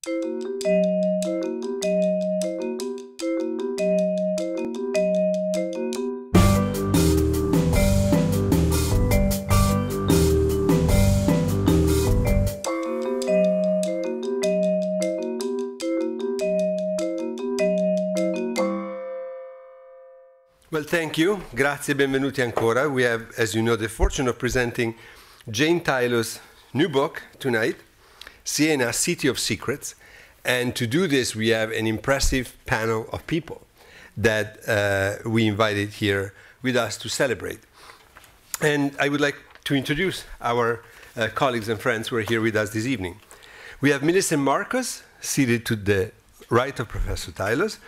Well, thank you. Grazie, benvenuti ancora. We have, as you know, the fortune of presenting Jane Tylus' new book tonight, Siena, City of Secrets. And to do this, we have an impressive panel of people that we invited here with us to celebrate. And I would like to introduce our colleagues and friends who are here with us this evening. We have Millicent Marcus, seated to the right of Professor Tylus.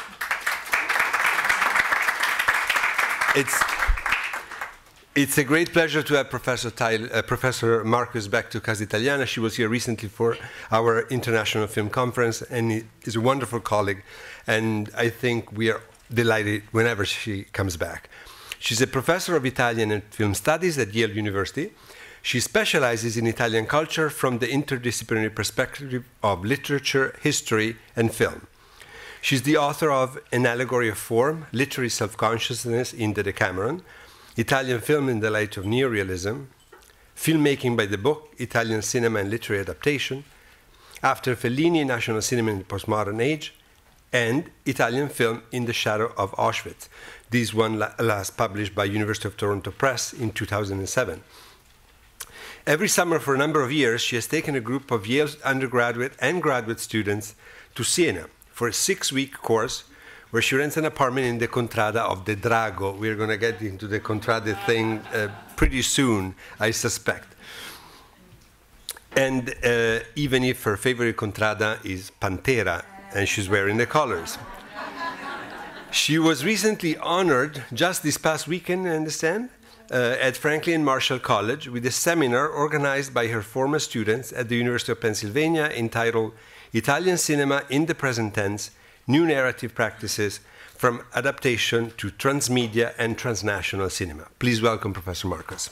It's a great pleasure to have Professor Marcus back to Casa Italiana. She was here recently for our International Film Conference, and is a wonderful colleague. And I think we are delighted whenever she comes back. She's a professor of Italian and film studies at Yale University. She specializes in Italian culture from the interdisciplinary perspective of literature, history, and film. She's the author of An Allegory of Form, Literary Self-Consciousness in the Decameron, Italian Film in the Light of Neorealism, Filmmaking by the Book, Italian Cinema and Literary Adaptation, After Fellini, National Cinema in the Postmodern Age, and Italian Film in the Shadow of Auschwitz. This one last published by University of Toronto Press in 2007. Every summer for a number of years, she has taken a group of Yale's undergraduate and graduate students to Siena for a 6-week course where she rents an apartment in the Contrada of the Drago. We're going to get into the Contrada thing pretty soon, I suspect. And even if her favorite Contrada is Pantera, and she's wearing the colors. She was recently honored, just this past weekend, I understand, at Franklin Marshall College with a seminar organized by her former students at the University of Pennsylvania entitled Italian Cinema in the Present Tense, New Narrative Practices from Adaptation to Transmedia and Transnational Cinema. Please welcome Professor Marcus.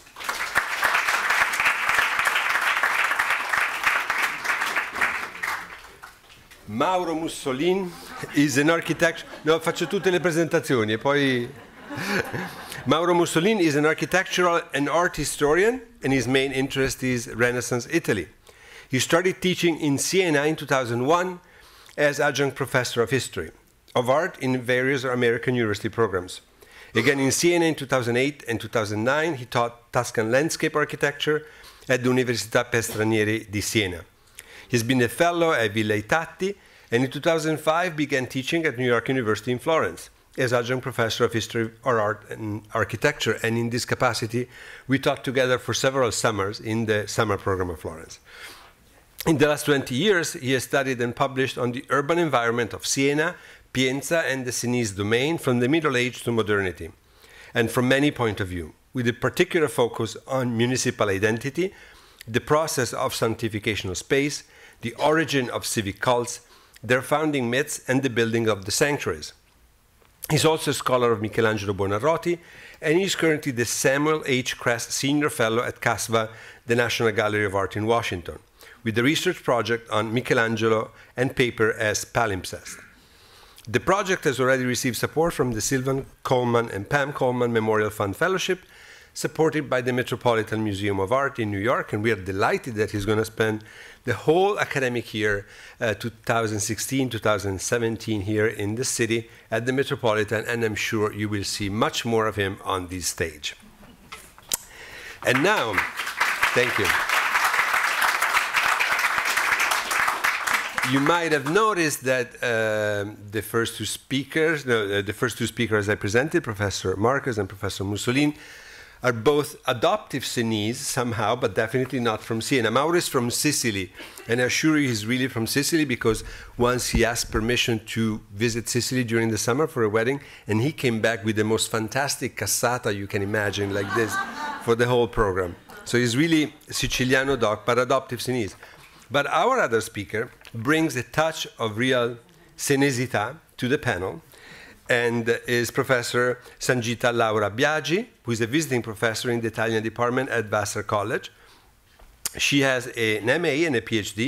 Mauro Mussolin is an architect. No, faccio tutte le presentazioni e poi. Mauro Mussolin is an architectural and art historian, and his main interest is Renaissance Italy. He started teaching in Siena in 2001 as adjunct professor of history of art in various American university programs. Again, in Siena in 2008 and 2009, he taught Tuscan landscape architecture at the Università per Stranieri di Siena. He's been a fellow at Villa I Tatti, and in 2005 began teaching at New York University in Florence as adjunct professor of history or art and architecture. And in this capacity, we taught together for several summers in the summer program of Florence. In the last 20 years, he has studied and published on the urban environment of Siena, Pienza, and the Sienese domain from the Middle Age to modernity, and from many points of view, with a particular focus on municipal identity, the process of sanctification of space, the origin of civic cults, their founding myths, and the building of the sanctuaries. He's also a scholar of Michelangelo Buonarroti, and he's currently the Samuel H. Kress Senior Fellow at CASVA, the National Gallery of Art in Washington, with a research project on Michelangelo and paper as palimpsest. The project has already received support from the Sylvan Coleman and Pam Coleman Memorial Fund Fellowship, supported by the Metropolitan Museum of Art in New York, and we are delighted that he's going to spend the whole academic year, 2016-2017, here in the city at the Metropolitan, and I'm sure you will see much more of him on this stage. And now, thank you. You might have noticed that the first two speakers I presented, Professor Marcus and Professor Mussolin, are both adoptive Sienese somehow, but definitely not from Siena. Mauro is from Sicily, and I assure you he's really from Sicily because once he asked permission to visit Sicily during the summer for a wedding, and he came back with the most fantastic cassata you can imagine, like this, for the whole program. So he's really Siciliano doc, but adoptive Sienese. But our other speaker brings a touch of real Senesità to the panel, and is Professor Sangeeta Laura Biagi, who is a visiting professor in the Italian department at Vassar College. She has an MA and a PhD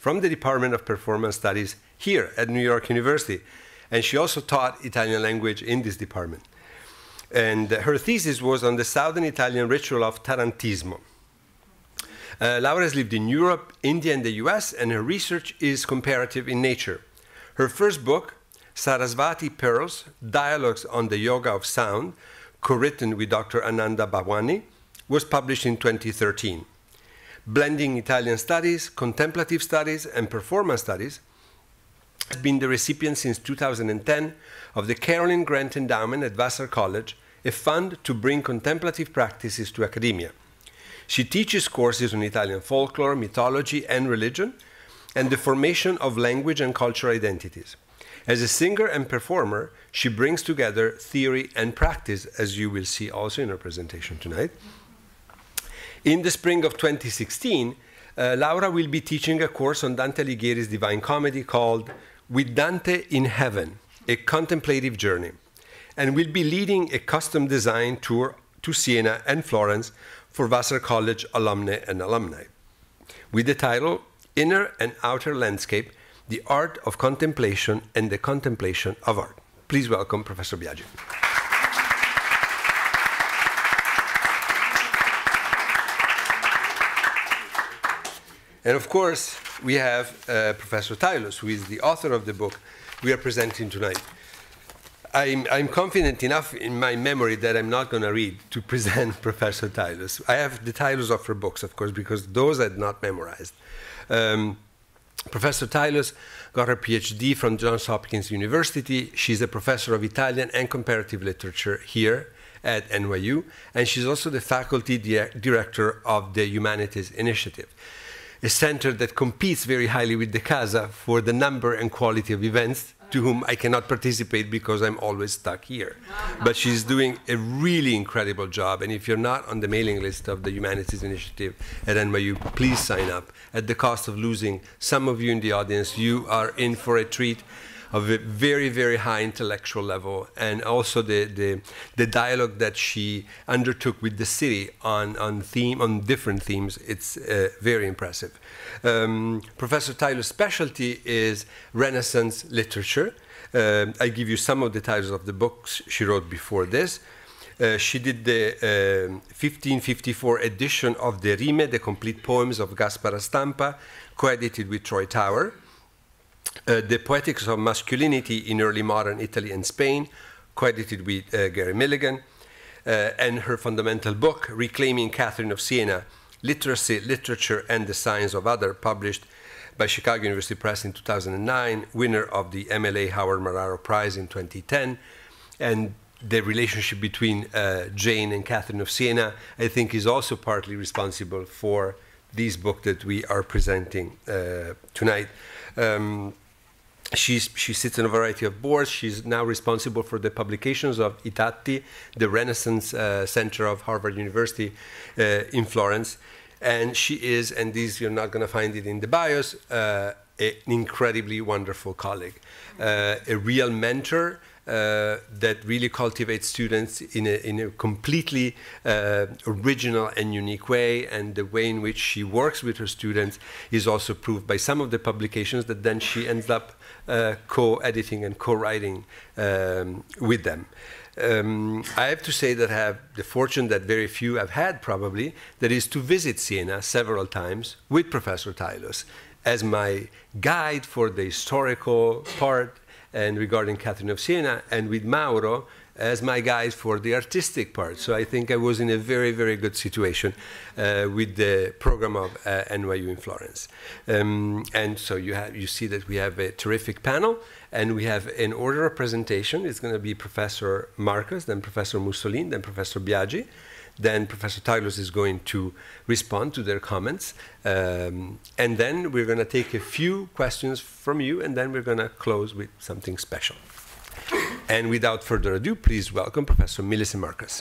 from the Department of Performance Studies here at New York University. And she also taught Italian language in this department. And her thesis was on the Southern Italian ritual of tarantismo. Laura has lived in Europe, India, and the US, and her research is comparative in nature. Her first book, Sarasvati Pearls, Dialogues on the Yoga of Sound, co-written with Dr. Ananda Bhawani, was published in 2013. Blending Italian studies, contemplative studies, and performance studies, has been the recipient since 2010 of the Carolyn Grant Endowment at Vassar College, a fund to bring contemplative practices to academia. She teaches courses on Italian folklore, mythology, and religion, and the formation of language and cultural identities. As a singer and performer, she brings together theory and practice, as you will see also in her presentation tonight. In the spring of 2016, Laura will be teaching a course on Dante Alighieri's Divine Comedy called With Dante in Heaven, a Contemplative Journey, and will be leading a custom design tour to Siena and Florence for Vassar College alumni and alumni, with the title Inner and Outer Landscape, the Art of Contemplation and the Contemplation of Art. Please welcome Professor Biagi. And of course, we have Professor Tylus, who is the author of the book we are presenting tonight. I'm confident enough in my memory that I'm not going to read to present Professor Tylus. I have the titles of her books, of course, because those I'd not memorized. Professor Tylus got her PhD from Johns Hopkins University. She's a professor of Italian and comparative literature here at NYU, and she's also the faculty director of the Humanities Initiative, a center that competes very highly with the Casa for the number and quality of events to whom I cannot participate because I'm always stuck here. But she's doing a really incredible job, and if you're not on the mailing list of the Humanities Initiative at NYU, please sign up. At the cost of losing some of you in the audience, you are in for a treat of a very, very high intellectual level, and also the dialogue that she undertook with the city on different themes. It's very impressive. Professor Tylus' specialty is Renaissance literature. I give you some of the titles of the books she wrote before this. She did the 1554 edition of the Rime, the complete poems of Gaspara Stampa, co-edited with Troy Tower. The Poetics of Masculinity in Early Modern Italy and Spain, co-edited with Gary Milligan, and her fundamental book, Reclaiming Catherine of Siena, Literacy, Literature, and the Science of Other, published by Chicago University Press in 2009, winner of the MLA Howard Marraro Prize in 2010, and the relationship between Jane and Catherine of Siena, I think, is also partly responsible for this book that we are presenting tonight. She sits on a variety of boards. She's now responsible for the publications of Itatti, the Renaissance Center of Harvard University in Florence. And she is, and these you're not going to find it in the bios, an incredibly wonderful colleague, a real mentor that really cultivates students in a completely original and unique way, and the way in which she works with her students is also proved by some of the publications that then she ends up co-editing and co-writing with them. I have to say that I have the fortune that very few have had, probably, that is to visit Siena several times with Professor Tylus as my guide for the historical part and regarding Catherine of Siena, and with Mauro as my guide for the artistic part. So I think I was in a very, very good situation with the program of NYU in Florence. And so you see that we have a terrific panel, and we have an order of presentation. It's going to be Professor Marcus, then Professor Mussolin, then Professor Biagi. Then Professor Tylus is going to respond to their comments. And then we're going to take a few questions from you, and then we're going to close with something special. And without further ado, please welcome Professor Millicent Marcus.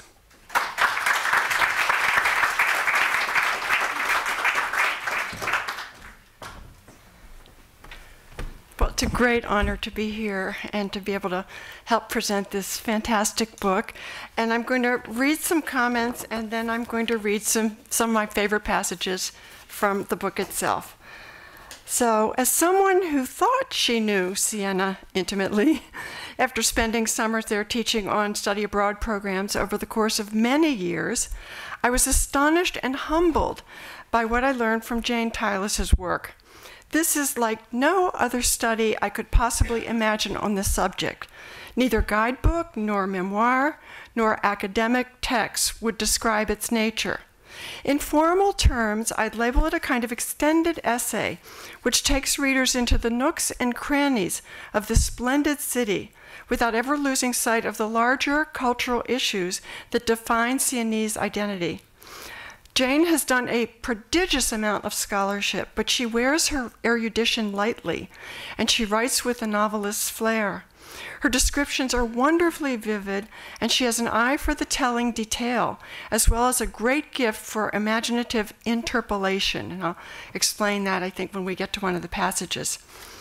Well, it's a great honor to be here and to be able to help present this fantastic book. And I'm going to read some comments, and then I'm going to read some of my favorite passages from the book itself. So, as someone who thought she knew Siena intimately, after spending summers there teaching on study abroad programs over the course of many years, I was astonished and humbled by what I learned from Jane Tylus's work. This is like no other study I could possibly imagine on this subject. Neither guidebook, nor memoir, nor academic text would describe its nature. In formal terms, I'd label it a kind of extended essay, which takes readers into the nooks and crannies of this splendid city, without ever losing sight of the larger cultural issues that define Sienese identity. Jane has done a prodigious amount of scholarship, but she wears her erudition lightly, and she writes with a novelist's flair. Her descriptions are wonderfully vivid, and she has an eye for the telling detail, as well as a great gift for imaginative interpolation. And I'll explain that, I think, when we get to one of the passages.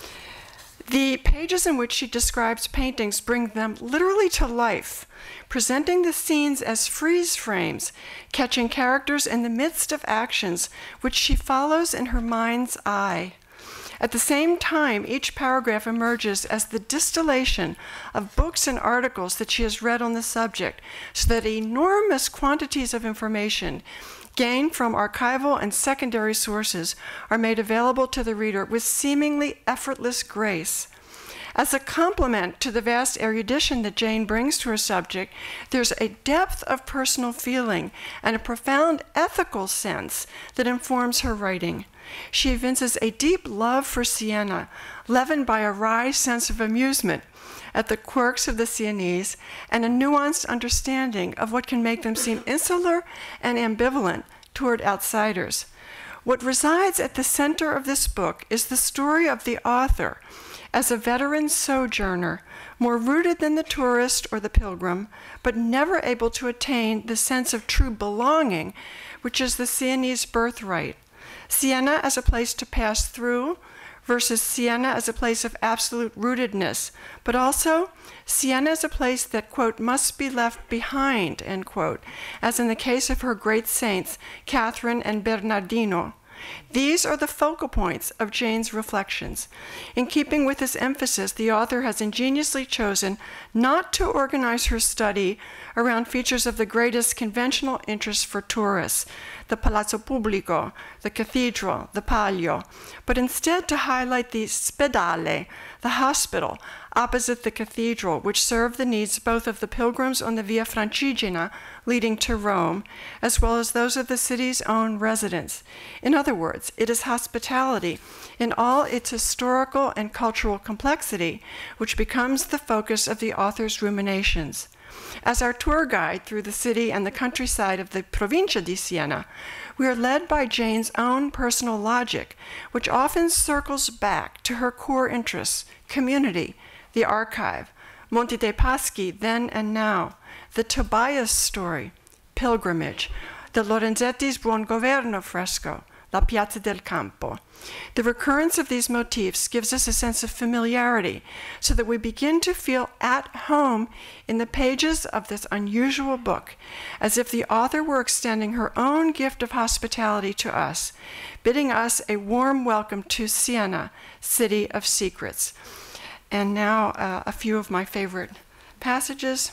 The pages in which she describes paintings bring them literally to life, presenting the scenes as freeze frames, catching characters in the midst of actions which she follows in her mind's eye. At the same time, each paragraph emerges as the distillation of books and articles that she has read on the subject, so that enormous quantities of information gained from archival and secondary sources are made available to the reader with seemingly effortless grace. As a complement to the vast erudition that Jane brings to her subject, there's a depth of personal feeling and a profound ethical sense that informs her writing. She evinces a deep love for Siena, leavened by a wry sense of amusement at the quirks of the Sienese and a nuanced understanding of what can make them seem insular and ambivalent toward outsiders. What resides at the center of this book is the story of the author as a veteran sojourner, more rooted than the tourist or the pilgrim, but never able to attain the sense of true belonging, which is the Sienese birthright. Siena as a place to pass through versus Siena as a place of absolute rootedness, but also Siena as a place that, quote, must be left behind, end quote, as in the case of her great saints, Catherine and Bernardino. These are the focal points of Jane's reflections. In keeping with this emphasis, the author has ingeniously chosen not to organize her study around features of the greatest conventional interest for tourists, the Palazzo Pubblico, the cathedral, the Palio, but instead to highlight the spedale, the hospital, opposite the cathedral, which served the needs both of the pilgrims on the Via Francigena leading to Rome, as well as those of the city's own residents. In other words, it is hospitality in all its historical and cultural complexity, which becomes the focus of the author's ruminations. As our tour guide through the city and the countryside of the Provincia di Siena, we are led by Jane's own personal logic, which often circles back to her core interests, community, the archive, Monte dei Paschi, then and now, the Tobias story, pilgrimage, the Lorenzetti's Buon Governo fresco, La Piazza del Campo. The recurrence of these motifs gives us a sense of familiarity, so that we begin to feel at home in the pages of this unusual book, as if the author were extending her own gift of hospitality to us, bidding us a warm welcome to Siena, city of secrets. And now a few of my favorite passages.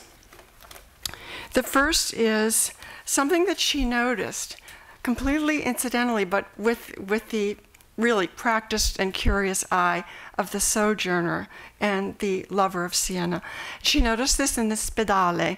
The first is something that she noticed, completely incidentally, but with the really practiced and curious eye of the sojourner and the lover of Siena. She noticed this in the Spedale,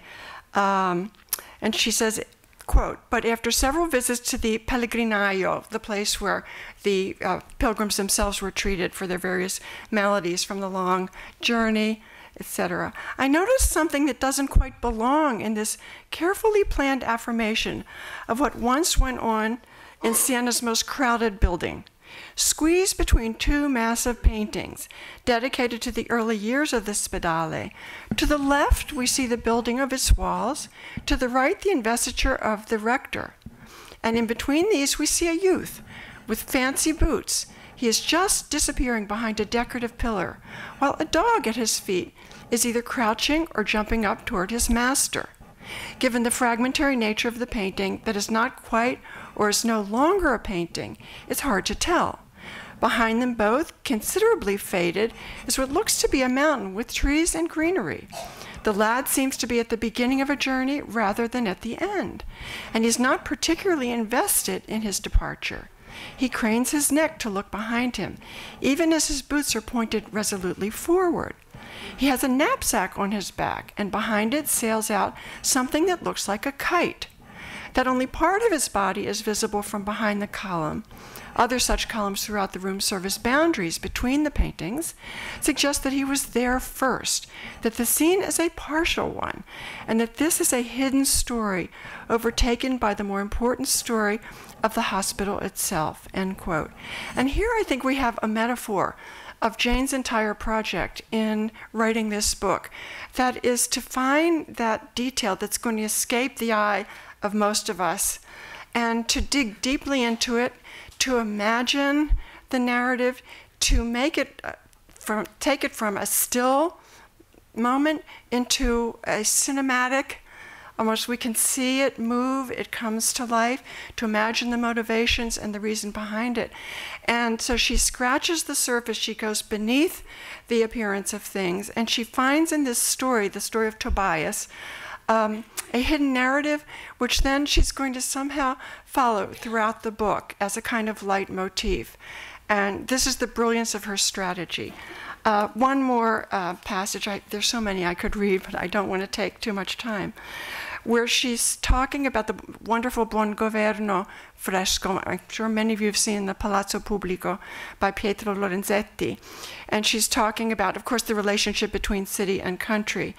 and she says, quote, but after several visits to the Pellegrinaio, the place where the pilgrims themselves were treated for their various maladies from the long journey, etc., I noticed something that doesn't quite belong in this carefully planned affirmation of what once went on in Siena's most crowded building. Squeezed between two massive paintings dedicated to the early years of the Spedale, to the left we see the building of its walls, to the right the investiture of the rector. And in between these we see a youth with fancy boots. He is just disappearing behind a decorative pillar, while a dog at his feet is either crouching or jumping up toward his master. Given the fragmentary nature of the painting that is not quite or is no longer a painting, it's hard to tell. Behind them both, considerably faded, is what looks to be a mountain with trees and greenery. The lad seems to be at the beginning of a journey rather than at the end, and he's not particularly invested in his departure. He cranes his neck to look behind him, even as his boots are pointed resolutely forward. He has a knapsack on his back, and behind it sails out something that looks like a kite. That only part of his body is visible from behind the column. Other such columns throughout the room serve as boundaries between the paintings, suggest that he was there first, that the scene is a partial one, and that this is a hidden story overtaken by the more important story of the hospital itself, end quote. And here I think we have a metaphor of Jane's entire project in writing this book, that is to find that detail that's going to escape the eye of most of us, and to dig deeply into it, to imagine the narrative, to make it take it from a still moment into a cinematic, almost we can see it move, it comes to life, to imagine the motivations and the reason behind it. And so she scratches the surface, she goes beneath the appearance of things, and she finds in this story, the story of Tobias, a hidden narrative, which then she's going to somehow follow throughout the book as a kind of leitmotif. And this is the brilliance of her strategy. One more passage, there's so many I could read, but I don't want to take too much time, where she's talking about the wonderful Buon Governo fresco. I'm sure many of you have seen the Palazzo Pubblico by Pietro Lorenzetti. And she's talking about, of course, the relationship between city and country.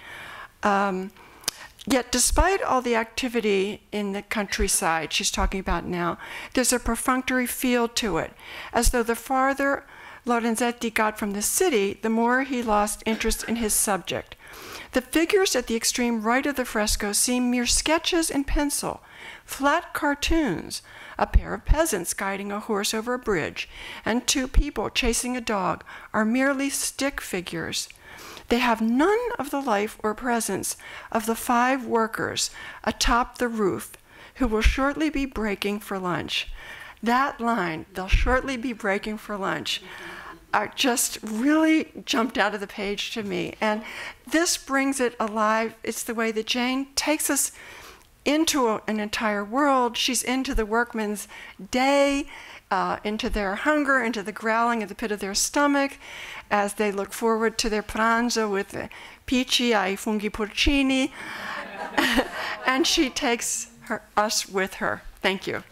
Yet despite all the activity in the countryside she's talking about now, there's a perfunctory feel to it, as though the farther Lorenzetti got from the city, the more he lost interest in his subject. The figures at the extreme right of the fresco seem mere sketches in pencil, flat cartoons, a pair of peasants guiding a horse over a bridge, and two people chasing a dog are merely stick figures. They have none of the life or presence of the 5 workers atop the roof who will shortly be breaking for lunch. That line, they'll shortly be breaking for lunch, just really jumped out of the page to me. And this brings it alive. It's the way that Jane takes us into an entire world. She's into the workman's day, into their hunger, into the growling at the pit of their stomach, as they look forward to their pranzo with the pici ai funghi porcini. And she takes us with her. Thank you.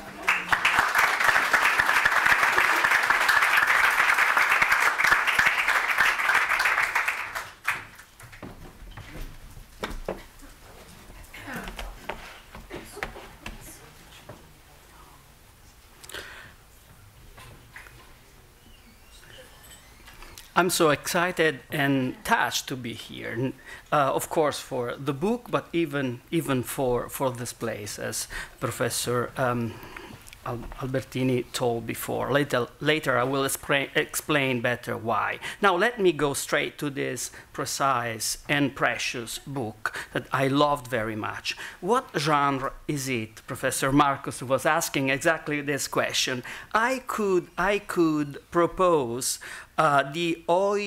I'm so excited and touched to be here, of course, for the book, but even for this place, as Professor Albertini told before. Later I will explain better why. Now let me go straight to this precise and precious book that I loved very much. What genre is it? Professor Marcus was asking exactly this question. I could propose the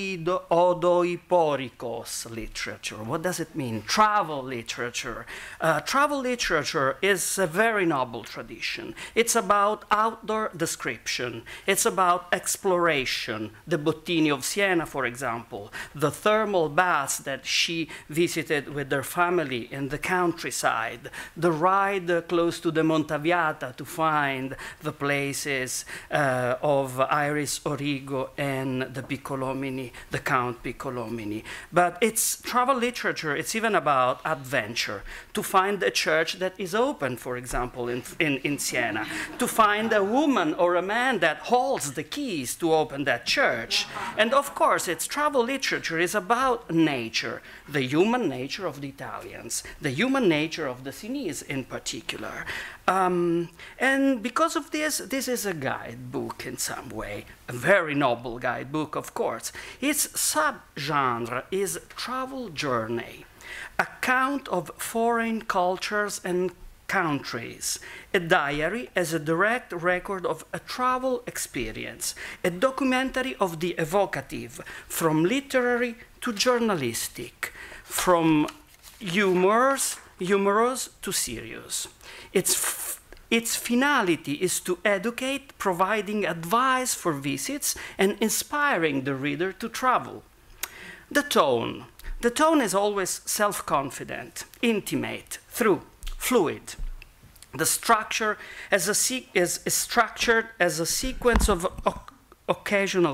odoiporikos literature. What does it mean? Travel literature. Travel literature is a very noble tradition. It's about outdoor description. It's about exploration. The Bottini of Siena, for example, the thermal baths that she visited with their family in the countryside, the ride close to the Montaviata to find the places of Iris Origo and the Piccolomini, the Count Piccolomini. But it's travel literature, it's even about adventure. To find a church that is open, for example, in Siena. To find a woman or a man that holds the keys to open that church. And of course, it's travel literature is about nature, the human nature of the Italians, the human nature of the Sienese in particular. And because of this is a guidebook in some way, a very noble guidebook, of course. Its subgenre is travel journey, account of foreign cultures and countries. A diary as a direct record of a travel experience, a documentary of the evocative, from literary to journalistic, from humorous to serious. Its finality is to educate, providing advice for visits and inspiring the reader to travel. The tone. The tone is always self-confident, intimate, through, fluid. The structure is structured as a sequence of occasional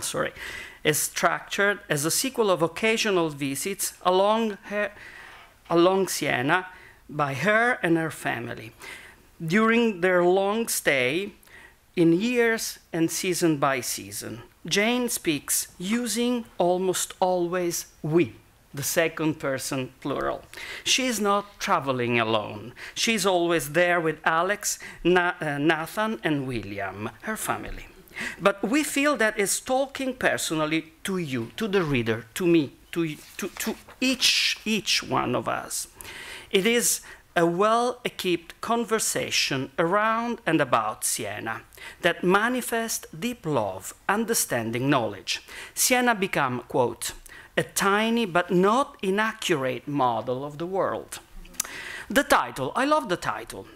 visits along Siena by her and her family during their long stay in years and season by season. Jane speaks using almost always we, the second person plural. She is not traveling alone. She's always there with Alex, Nathan, and William, her family. But we feel that it's talking personally to you, to the reader, to me, to each one of us. It is a well-equipped conversation around and about Siena that manifests deep love, understanding, knowledge. Siena become, quote, a tiny but not inaccurate model of the world. The title, I love the title.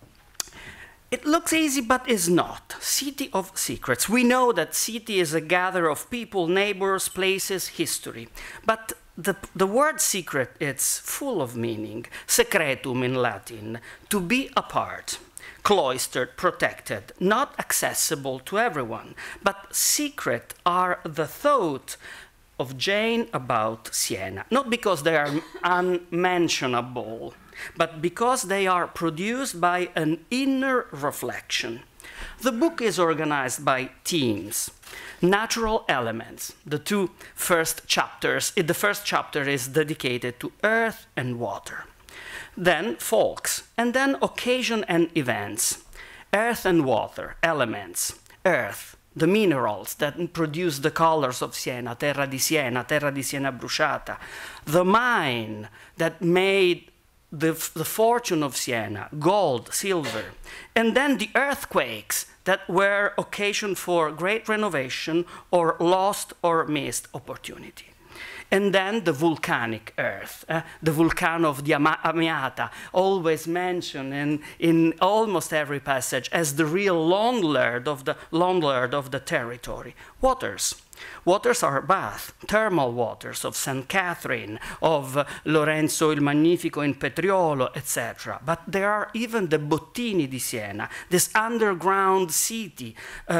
It looks easy, but is not. City of Secrets. We know that city is a gather of people, neighbors, places, history. But the word secret, it's full of meaning. Secretum in Latin, to be apart, cloistered, protected, not accessible to everyone. But secret are the thought of Jane about Siena, not because they are unmentionable, but because they are produced by an inner reflection. The book is organized by themes. Natural elements, the two first chapters. The first chapter is dedicated to earth and water. Then folks, and then occasion and events. Earth and water, elements. Earth, the minerals that produce the colors of Siena, terra di Siena bruciata. The mine that made the fortune of Siena, gold, silver. And then the earthquakes that were occasion for great renovation or lost or missed opportunity. And then the volcanic earth, the volcano of the Amiata, always mentioned in almost every passage as the real landlord of the territory. Waters. Waters are bath, thermal waters of St. Catherine, of Lorenzo il Magnifico in Petriolo, etc. But there are even the Bottini di Siena, this underground city,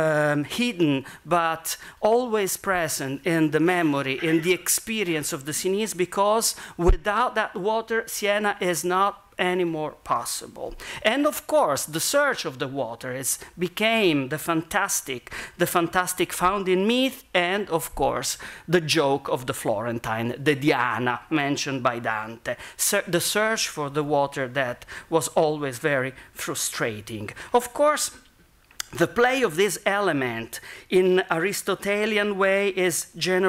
hidden but always present in the memory, in the experience of the Sienese, because without that water, Siena is not anymore possible. And of course, the search of the water became the fantastic found in myth, and of course, the joke of the Florentine, the Diana, mentioned by Dante. The search for the water that was always very frustrating. Of course, the play of this element in Aristotelian way is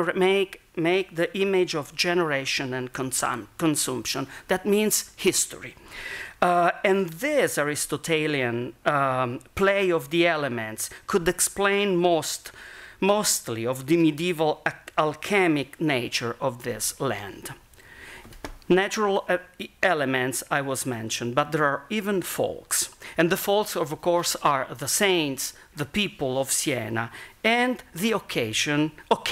make the image of generation and consumption. That means history. And this Aristotelian play of the elements could explain mostly of the medieval alchemic nature of this land. Natural elements I was mentioned, but there are even folks. And the folks, of course, are the saints, the people of Siena, and the occasions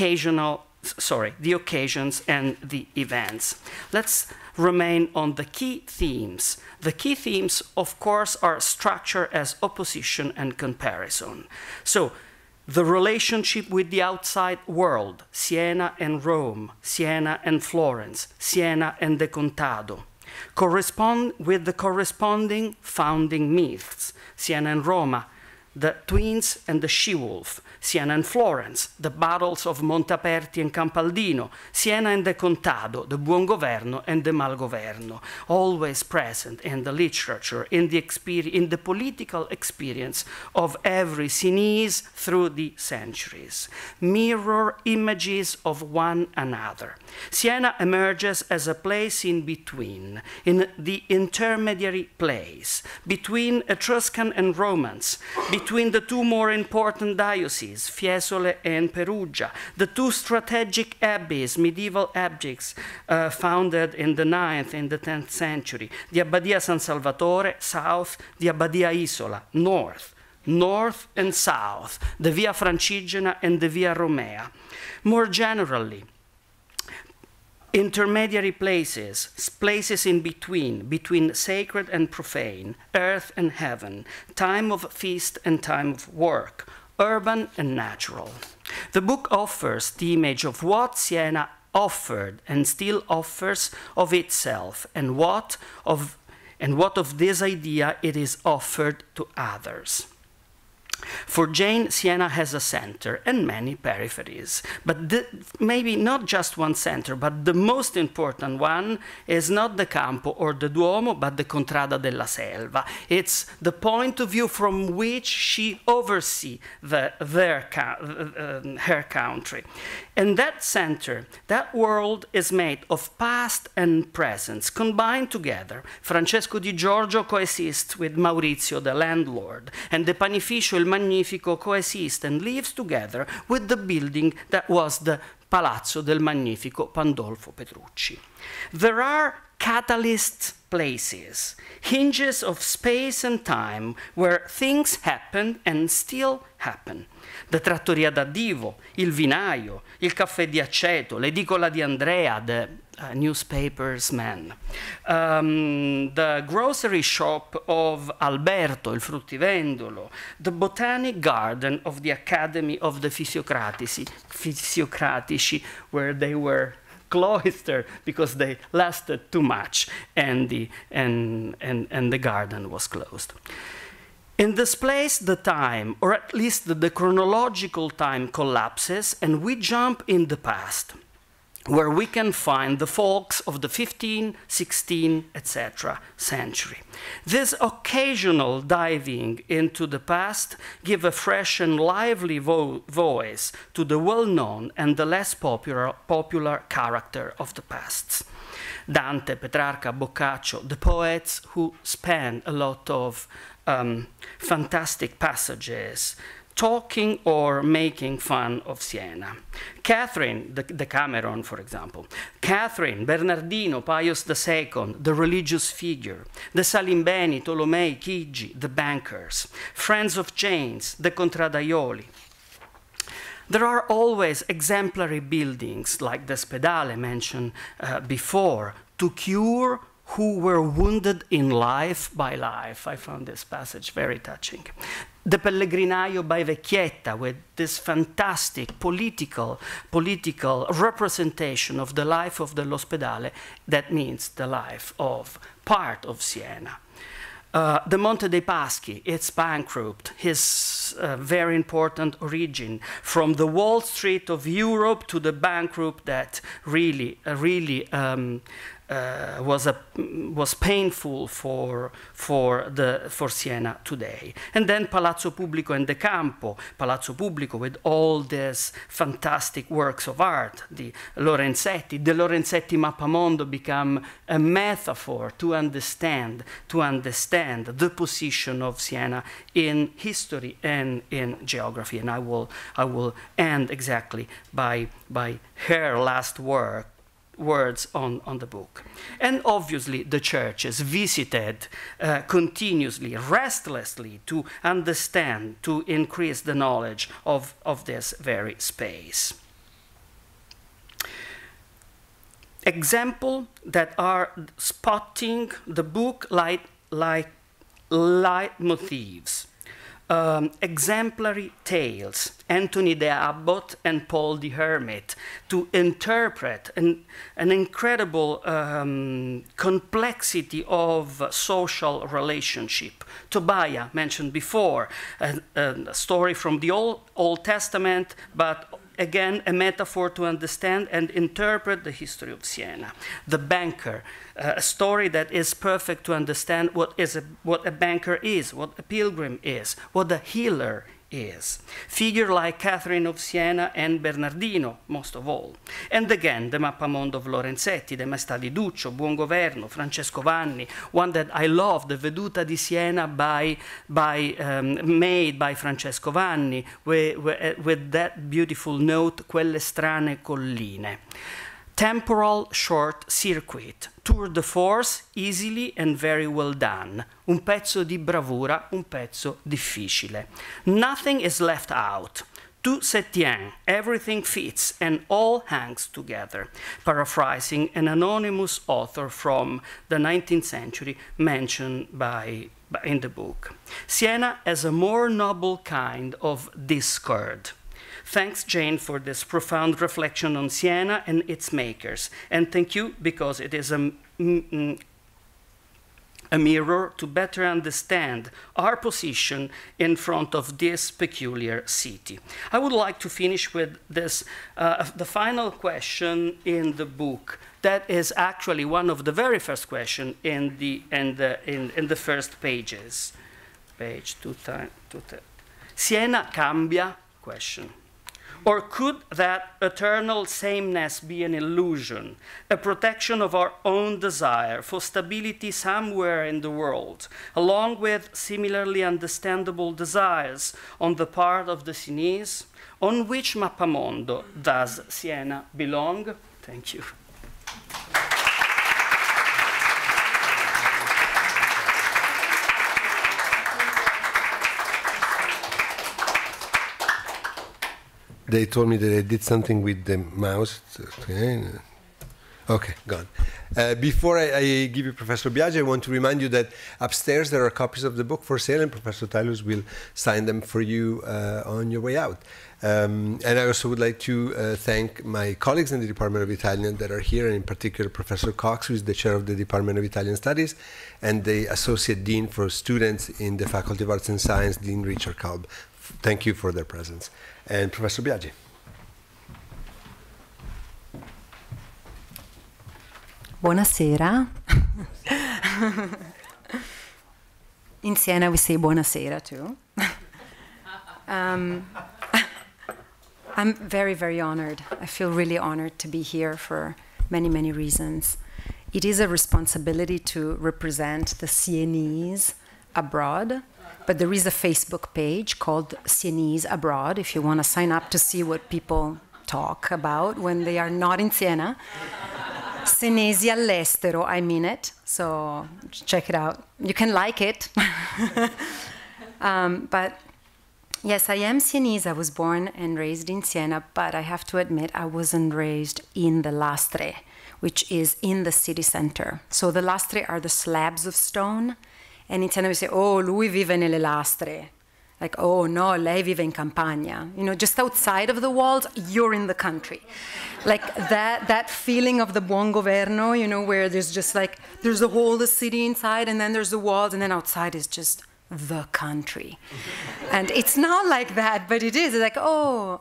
and the events. Let's remain on the key themes. The key themes, of course, are structure as opposition and comparison. So, the relationship with the outside world, Siena and Rome, Siena and Florence, Siena and the Contado, correspond with the corresponding founding myths, Siena and Roma, the twins and the she-wolf, Siena and Florence, the battles of Montaperti and Campaldino, Siena and the Contado, the Buon Governo and the Malgoverno, always present in the literature, in the political experience of every Sienese through the centuries. Mirror images of one another. Siena emerges as a place in between, in the intermediary place, between Etruscan and Romans, between the two more important dioceses, Fiesole and Perugia, the two strategic abbeys, medieval abbeys founded in the 9th and the 10th century, the Abbadia San Salvatore, south, the Abbadia Isola, north, north and south, the Via Francigena and the Via Romea. More generally, intermediary places, places in between sacred and profane, earth and heaven, time of feast and time of work, urban and natural. The book offers the image of what Siena offered and still offers of itself, and what of this idea it is offered to others. For Jane, Siena has a center and many peripheries, but maybe not just one center, but the most important one is not the Campo or the Duomo, but the Contrada della Selva. It's the point of view from which she oversees her country. And that center, that world is made of past and present, combined together. Francesco di Giorgio coexists with Maurizio, the landlord, and the Panificio, il Magnifico, coexist and lives together with the building that was the Palazzo del Magnifico Pandolfo Petrucci. There are catalyst places, hinges of space and time where things happen and still happen. The Trattoria da Divo, il Vinaio, il Caffè di Aceto, l'Edicola di Andrea, the newspaper's man, the grocery shop of Alberto, il fruttivendolo, the botanic garden of the Academy of the Fisiocratici, where they were cloistered because they lasted too much and the garden was closed. In this place, the time, or at least the chronological time, collapses, and we jump in the past, where we can find the folks of the 15th, 16th, etc. century. This occasional diving into the past gives a fresh and lively voice to the well-known and the less popular character of the past. Dante, Petrarca, Boccaccio, the poets who span a lot of fantastic passages, talking or making fun of Siena. Catherine, the Cameron, for example. Catherine, Bernardino, Pius II, the religious figure. The Salimbeni, Tolomei, Chigi, the bankers. Friends of Jane's, the Contradaioli. There are always exemplary buildings like the Spedale mentioned before to cure who were wounded in life by life. I found this passage very touching. The Pellegrinaio by Vecchietta, with this fantastic political representation of the life of dell'Ospedale, that means the life of part of Siena. The Monte dei Paschi, it's bankrupt, his very important origin, from the Wall Street of Europe to the bankrupt that really was painful for Siena today. And then Palazzo Pubblico and the Campo, Palazzo Pubblico with all these fantastic works of art, the Lorenzetti Mappamondo become a metaphor to understand the position of Siena in history and in geography. And I will end exactly by her last words on the book. And obviously the churches visited continuously, restlessly, to understand, to increase the knowledge of this very space. Examples that are spotting the book like leitmotifs. exemplary tales, Anthony the Abbot and Paul the Hermit, to interpret an incredible complexity of social relationship. Tobiah, mentioned before, a story from the Old Testament, but again, a metaphor to understand and interpret the history of Siena. The Banker, a story that is perfect to understand what a banker is, what a pilgrim is, what a healer is. Figure like Catherine of Siena and Bernardino, most of all. And again, the Mappamondo of Lorenzetti, the Maestà di Duccio, Buongoverno, Francesco Vanni, one that I love, the Veduta di Siena made by Francesco Vanni, with that beautiful note, Quelle strane colline. Temporal short circuit, tour de force, easily and very well done. Un pezzo di bravura, un pezzo difficile. Nothing is left out. Tout se tient, everything fits, and all hangs together. Paraphrasing an anonymous author from the 19th century mentioned in the book. Siena has a more noble kind of discord. Thanks, Jane, for this profound reflection on Siena and its makers. And thank you, because it is a mirror to better understand our position in front of this peculiar city. I would like to finish with this, the final question in the book. That is actually one of the very first questions in the first pages. Page 2. Siena cambia? Question. Or could that eternal sameness be an illusion, a protection of our own desire for stability somewhere in the world, along with similarly understandable desires on the part of the Sienese? On which Mappamondo does Siena belong? Thank you. They told me that I did something with the mouse. Okay, gone. Before I give you Professor Biagi, I want to remind you that upstairs there are copies of the book for sale, and Professor Tylus will sign them for you on your way out. And I also would like to thank my colleagues in the Department of Italian that are here, and in particular Professor Cox, who is the chair of the Department of Italian Studies, and the Associate Dean for Students in the Faculty of Arts and Science, Dean Richard Kalb. Thank you for their presence. And Professor Biagi. Buonasera. In Siena we say buonasera too. I'm very, very honored. I feel really honored to be here for many, many reasons. It is a responsibility to represent the Sienese abroad. But there is a Facebook page called Sienese Abroad if you want to sign up to see what people talk about when they are not in Siena. Sienesi all'estero, I mean it, so check it out. You can like it. But yes, I am Sienese. I was born and raised in Siena, but I have to admit I wasn't raised in the lastre, which is in the city center. So the lastre are the slabs of stone. And in Siena we say, oh, lui vive nelle lastre. Like, oh, no, lei vive in campagna. You know, just outside of the walls, you're in the country. Like that feeling of the Buongoverno, you know, where there's just like, there's the whole the city inside, and then there's the walls, and then outside is just the country. And it's not like that, but it is. It's like, oh,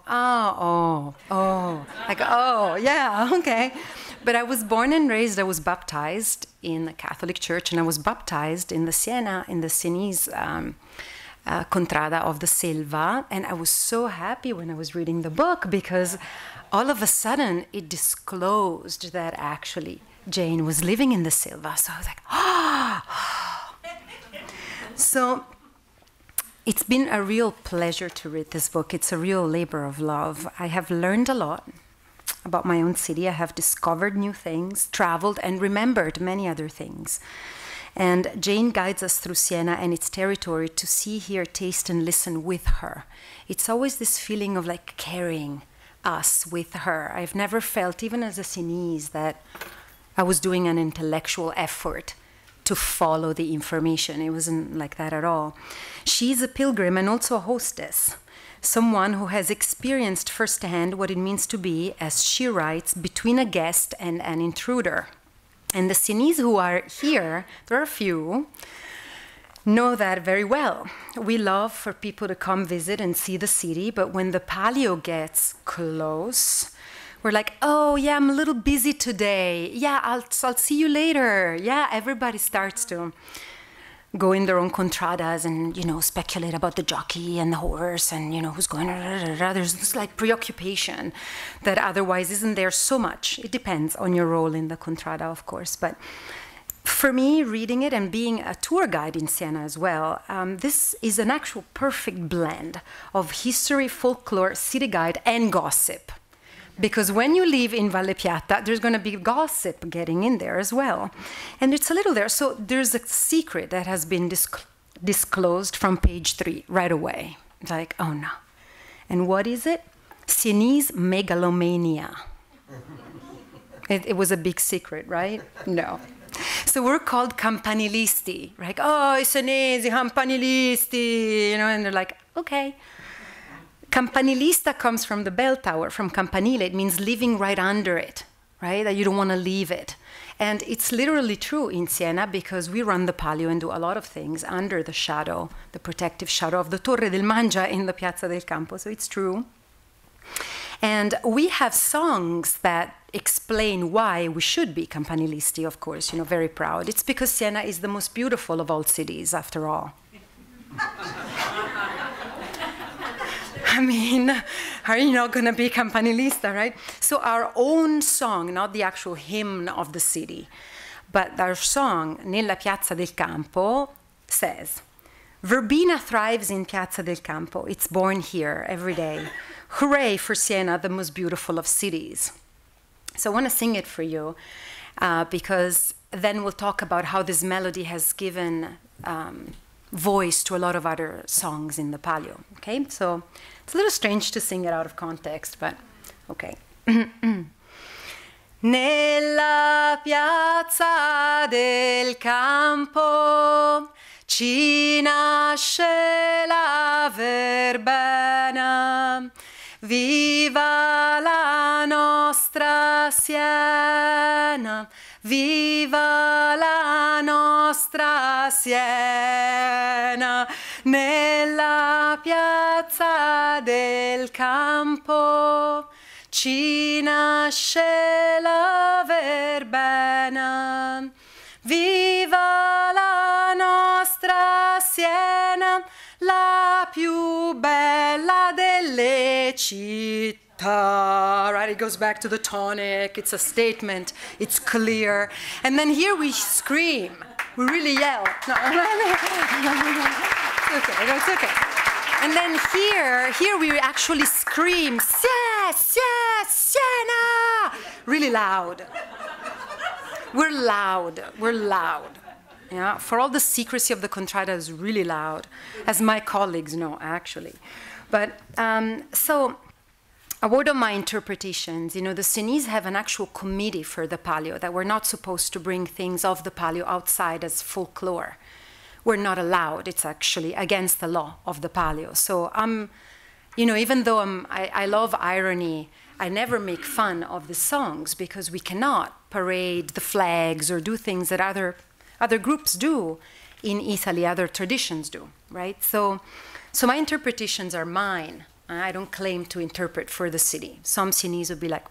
like, oh, yeah, okay. But I was born and raised, I was baptized in the Catholic Church, and I was baptized in the Siena, in the Sienese Contrada of the Selva. And I was so happy when I was reading the book, because all of a sudden it disclosed that actually Jane was living in the Selva. So I was like, oh. So it's been a real pleasure to read this book. It's a real labor of love. I have learned a lot about my own city. I have discovered new things, traveled, and remembered many other things. And Jane guides us through Siena and its territory to see, hear, taste, and listen with her. It's always this feeling of like carrying us with her. I've never felt, even as a Sienese, that I was doing an intellectual effort to follow the information. It wasn't like that at all. She's a pilgrim and also a hostess, someone who has experienced firsthand what it means to be, as she writes, between a guest and an intruder. And the Sienese who are here, there are a few, know that very well. We love for people to come visit and see the city, but when the Palio gets close, we're like, oh, yeah, I'm a little busy today. Yeah, I'll see you later. Yeah, everybody starts to go in their own contradas and, you know, speculate about the jockey and the horse and, you know, who's going, there's this like preoccupation that otherwise isn't there so much. It depends on your role in the contrada, of course. But for me, reading it and being a tour guide in Siena as well, this is an actual perfect blend of history, folklore, city guide, and gossip. Because when you live in Valle Piatta, there's going to be gossip getting in there as well. And it's a little there. So there's a secret that has been disclosed from page 3 right away. It's like, oh no. And what is it? Sienese megalomania. It was a big secret, right? No. So we're called campanilisti, right? Oh, i Sienesi, campanilisti, you know, and they're like, okay. Campanilista comes from the bell tower, from campanile. It means living right under it, right? That you don't want to leave it. And it's literally true in Siena because we run the Palio and do a lot of things under the shadow, the protective shadow of the Torre del Mangia in the Piazza del Campo. So it's true. And we have songs that explain why we should be campanilisti, of course, you know, very proud. It's because Siena is the most beautiful of all cities, after all. I mean, are you not going to be campanilista, right? So our own song, not the actual hymn of the city, but our song, Nella Piazza del Campo, says, Verbena thrives in Piazza del Campo. It's born here every day. Hooray for Siena, the most beautiful of cities. So I want to sing it for you because then we'll talk about how this melody has given voice to a lot of other songs in the Palio. Okay, so it's a little strange to sing it out of context, but okay. Nella piazza del campo ci nasce la verbena, viva la nostra Siena, viva la nostra Siena, nella piazza del campo ci nasce la verbena, viva la nostra Siena, la più bella delle città. Right, it goes back to the tonic, it's a statement, it's clear. And then here we scream, we really yell. No, it's okay. And then here we actually scream, yes, yes, Siena, really loud. We're loud. Yeah, for all the secrecy of the contrada is really loud, as my colleagues know, actually. But so, a word on my interpretations. You know, the Sienese have an actual committee for the Palio that we're not supposed to bring things of the Palio outside as folklore. We're not allowed. It's actually against the law of the Palio. So you know, even though I love irony, I never make fun of the songs because we cannot parade the flags or do things that other groups do in Italy, other traditions do, right? So my interpretations are mine. I don't claim to interpret for the city. Some Sienese would be like,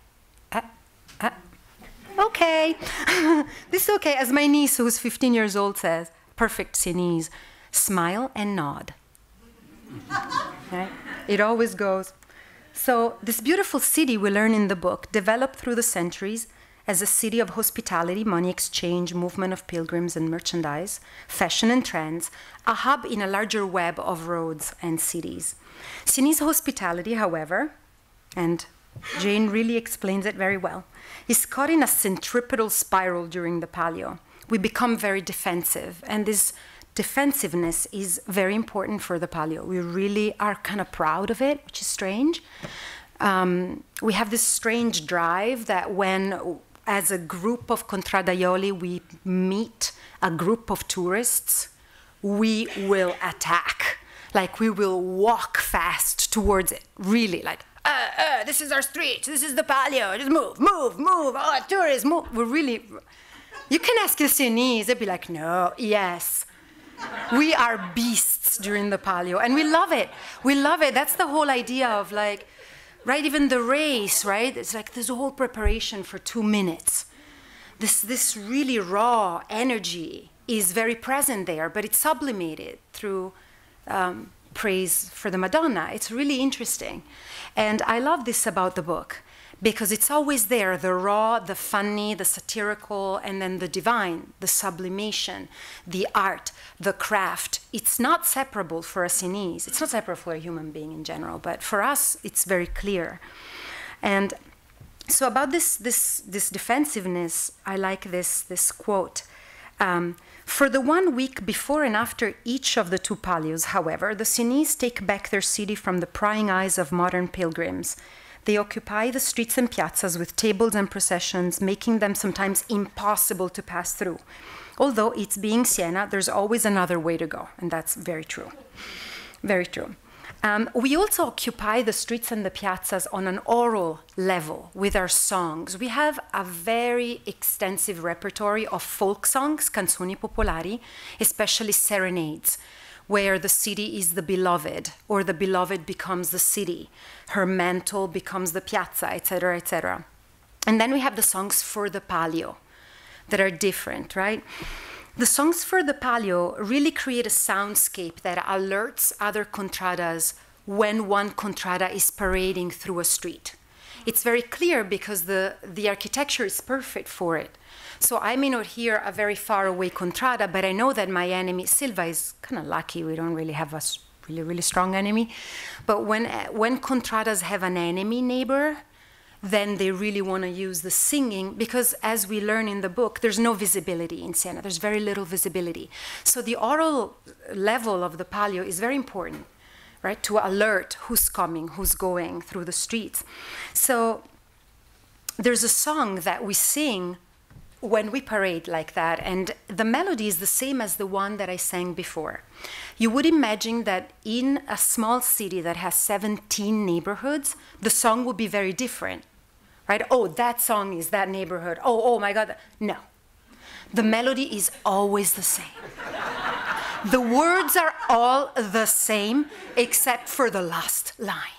okay, this is okay. As my niece, who's 15 years old, says, perfect Sienese, smile and nod. Right? It always goes. So this beautiful city, we learn in the book, developed through the centuries as a city of hospitality, money exchange, movement of pilgrims and merchandise, fashion and trends, a hub in a larger web of roads and cities. Sienese hospitality, however, and Jane really explains it very well, is caught in a centripetal spiral during the Palio. We become very defensive, and this defensiveness is very important for the Palio. We really are kind of proud of it, which is strange. We have this strange drive that when as a group of contradaioli, we meet a group of tourists, we will attack. Like, we will walk fast towards it, really, like, this is our street, this is the palio, just move, move, move, oh, tourists, move. We're really, you can ask the Sienese, they'd be like, no, yes. We are beasts during the palio, and we love it. We love it. That's the whole idea of, like, right, even the race, right? It's like there's a whole preparation for 2 minutes. This really raw energy is very present there, but it's sublimated through praise for the Madonna. It's really interesting. And I love this about the book, because it's always there, the raw, the funny, the satirical, and then the divine, the sublimation, the art, the craft. It's not separable for a Sienese. It's not separable for a human being in general, but for us, it's very clear. And so about this defensiveness, I like this quote. For the 1 week before and after each of the 2 palios, however, the Sienese take back their city from the prying eyes of modern pilgrims. They occupy the streets and piazzas with tables and processions, making them sometimes impossible to pass through. Although it's being Siena, there's always another way to go, and that's very true. Very true. We also occupy the streets and the piazzas on an oral level with our songs. We have a very extensive repertory of folk songs, canzoni popolari, especially serenades, where the city is the beloved, or the beloved becomes the city. Her mantle becomes the piazza, etc., etc. And then we have the songs for the palio that are different, right? The songs for the palio really create a soundscape that alerts other contradas when one contrada is parading through a street. It's very clear because the architecture is perfect for it. So I may not hear a very far away contrada, but I know that my enemy, Silva, is kind of lucky. We don't really have a really, really strong enemy. But when contradas have an enemy neighbor, then they really want to use the singing, because as we learn in the book, there's no visibility in Siena. There's very little visibility. So the oral level of the palio is very important, right, to alert who's coming, who's going through the streets. So there's a song that we sing when we parade like that, and the melody is the same as the one that I sang before. You would imagine that in a small city that has 17 neighborhoods, the song would be very different, right? Oh, that song is that neighborhood. Oh my God. No. The melody is always the same. The words are all the same, except for the last line.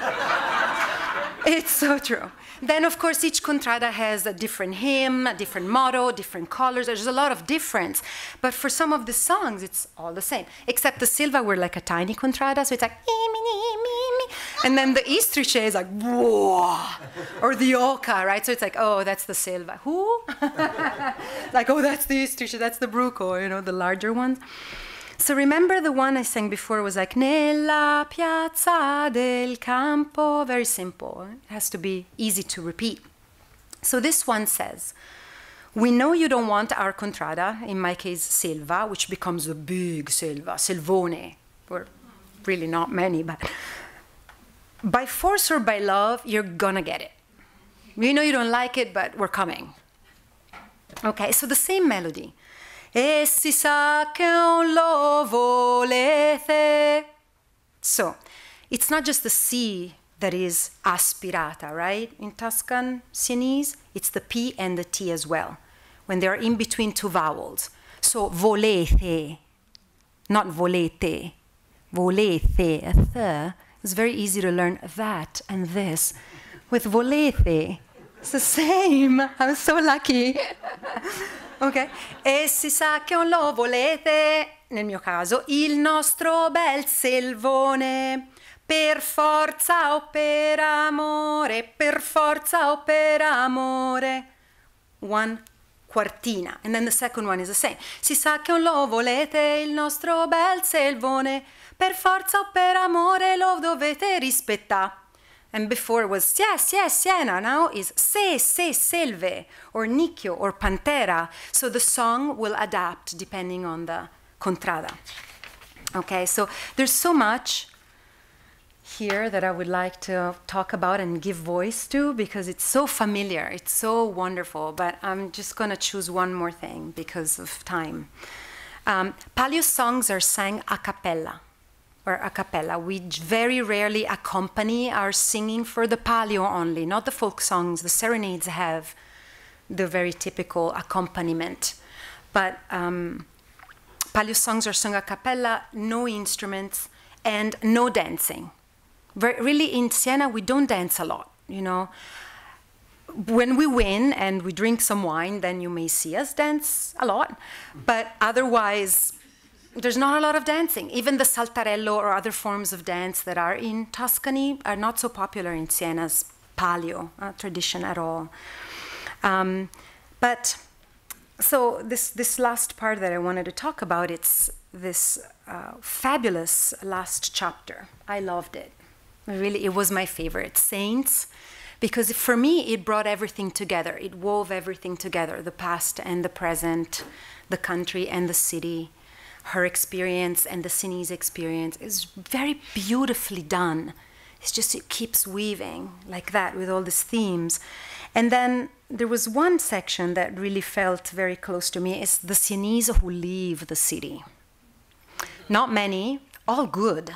It's so true. Then, of course, each contrada has a different hymn, a different motto, different colors. There's a lot of difference. But for some of the songs, it's all the same. Except the Silva, we're like a tiny contrada, so it's like, and then the Istrice is like, whoa, or the Oca, right? So it's like, oh, that's the Silva. Who? Like, oh, that's the Istrice, that's the Bruco, you know, the larger ones. So remember the one I sang before was like, Nella piazza del campo, very simple. It has to be easy to repeat. So this one says, we know you don't want our contrada, in my case, Silva, which becomes a big Silva, Silvone, or really not many, but by force or by love, you're gonna get it. We know you don't like it, but we're coming. Okay, so the same melody. E si sa che non lo volete. So, it's not just the C that is aspirata, right? In Tuscan Sienese, it's the P and the T as well, when they are in between 2 vowels. So, volete, not volete. Volete, it's very easy to learn that and this. With volete, it's the same. I'm so lucky. Ok? E si sa che non lo volete, nel mio caso, il nostro bel selvone, per forza o per amore, per forza o per amore. 1 quartina. And then the second one is the same. Si sa che non lo volete, il nostro bel selvone, per forza o per amore lo dovete rispettare. And before it was yes, yes, Siena. Now is se, selve, or nicchio, or pantera. So the song will adapt depending on the contrada. Okay, so there's so much here that I would like to talk about and give voice to because it's so familiar, it's so wonderful, but I'm just going to choose one more thing because of time. Palio songs are sang a cappella, or a cappella. We very rarely accompany our singing for the palio only, not the folk songs. The serenades have the very typical accompaniment. But palio songs are sung a cappella, no instruments, and no dancing. Really, in Siena, we don't dance a lot, you know. When we win and we drink some wine, then you may see us dance a lot. But otherwise, there's not a lot of dancing. Even the saltarello or other forms of dance that are in Tuscany are not so popular in Siena's palio tradition at all. But so this last part that I wanted to talk about, it's this fabulous last chapter. I loved it. Really, it was my favorite. Saints, because for me, it brought everything together. It wove everything together, the past and the present, the country and the city, her experience and the Sienese experience. It's very beautifully done. It's just, it keeps weaving like that with all these themes. And then there was one section that really felt very close to me. It's the Sienese who leave the city. Not many, all good.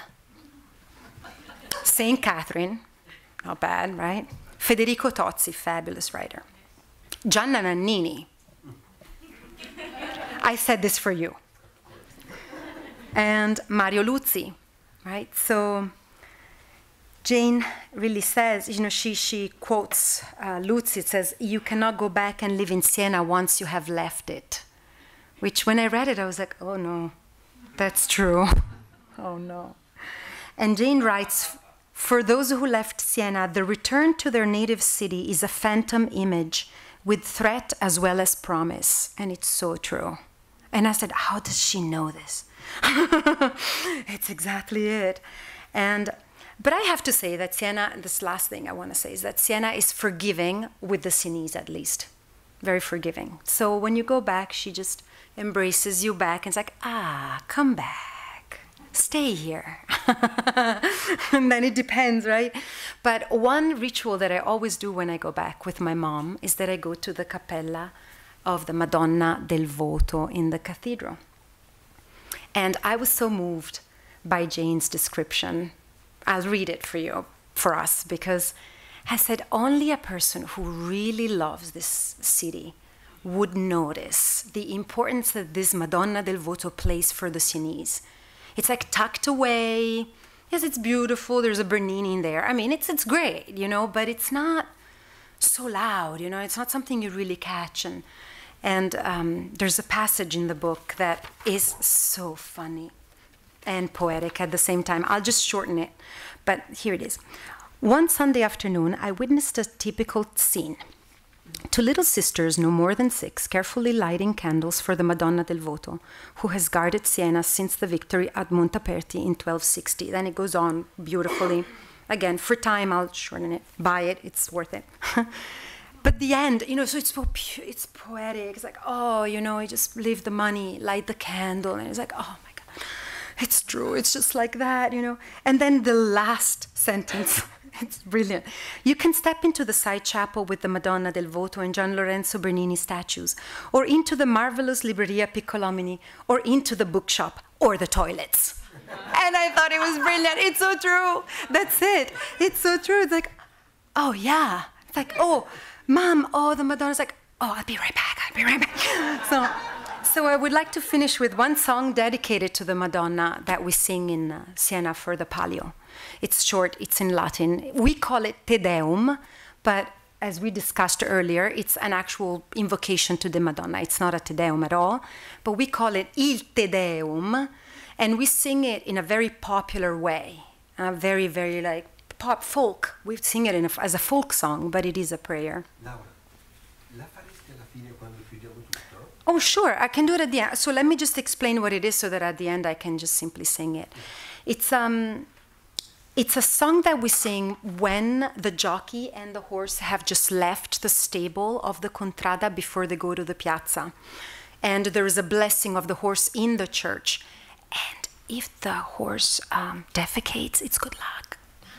St. Catherine, not bad, right? Federico Tozzi, fabulous writer. Gianna Nannini. I said this for you. And Mario Luzzi, right? So Jane really says, you know, she quotes Luzzi, it says, "You cannot go back and live in Siena once you have left it." Which when I read it, I was like, oh no, that's true. Oh no. And Jane writes, "For those who left Siena, the return to their native city is a phantom image with threat as well as promise." And it's so true. And I said, how does she know this? It's exactly it. But I have to say that Siena, this last thing I want to say is that Siena is forgiving with the Sienese at least. Very forgiving. So when you go back, she just embraces you back and it's like, come back. Stay here. And then it depends, right? But one ritual that I always do when I go back with my mom is that I go to the Cappella of the Madonna del Voto in the cathedral. And I was so moved by Jane's description. I'll read it for you, for us, because I said only a person who really loves this city would notice the importance that this Madonna del Voto plays for the Sienese. It's like tucked away. Yes, it's beautiful. There's a Bernini in there. I mean, it's great, you know, but it's not so loud, you know. It's not something you really catch. And there's a passage in the book that is so funny and poetic at the same time. I'll just shorten it, but here it is. One Sunday afternoon, I witnessed a typical scene. Two little sisters, no more than 6, carefully lighting candles for the Madonna del Voto, who has guarded Siena since the victory at Montaperti in 1260. Then it goes on beautifully. Again, for time, I'll shorten it. Buy it, it's worth it. But the end, you know, so it's poetic. It's like, oh, you know, you just leave the money, light the candle, and it's like, oh my God, it's true. It's just like that, you know. And then the last sentence. It's brilliant. You can step into the side chapel with the Madonna del Voto and Gian Lorenzo Bernini statues, or into the marvelous Libreria Piccolomini, or into the bookshop, or the toilets. And I thought it was brilliant. It's so true. That's it. It's so true. It's like, oh yeah. It's like, oh, Mom, oh, the Madonna's like, oh, I'll be right back. I'll be right back. So I would like to finish with one song dedicated to the Madonna that we sing in Siena for the Palio. It's short, it's in Latin. We call it Te Deum, but as we discussed earlier, it's an actual invocation to the Madonna. It's not a Te Deum at all, but we call it Il Te Deum, and we sing it in a very popular way, very, very like pop folk. We sing it as a folk song, but it is a prayer. Laura, la faresti alla fine quando chiudiamo tutto? Oh, sure, I can do it at the end. So let me just explain what it is so that at the end I can just simply sing it. It's a song that we sing when the jockey and the horse have just left the stable of the contrada before they go to the piazza. And there is a blessing of the horse in the church. And if the horse defecates, it's good luck.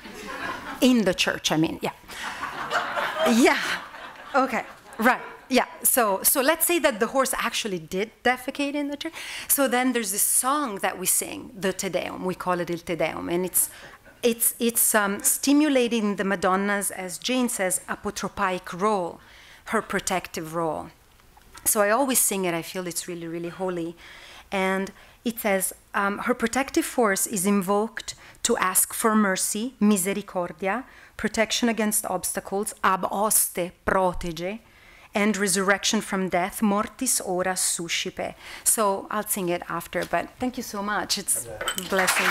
In the church, I mean, yeah. Yeah, okay, right. Yeah, so let's say that the horse actually did defecate in the church. So then there's this song that we sing, the Te Deum. We call it Il Te Deum, and it's stimulating the Madonna's, as Jane says, apotropaic role, her protective role. So I always sing it. I feel it's really, really holy. And it says, her protective force is invoked to ask for mercy, misericordia, protection against obstacles, ab hoste protege, and resurrection from death, mortis ora suscipe. So I'll sing it after, but thank you so much. It's a blessing.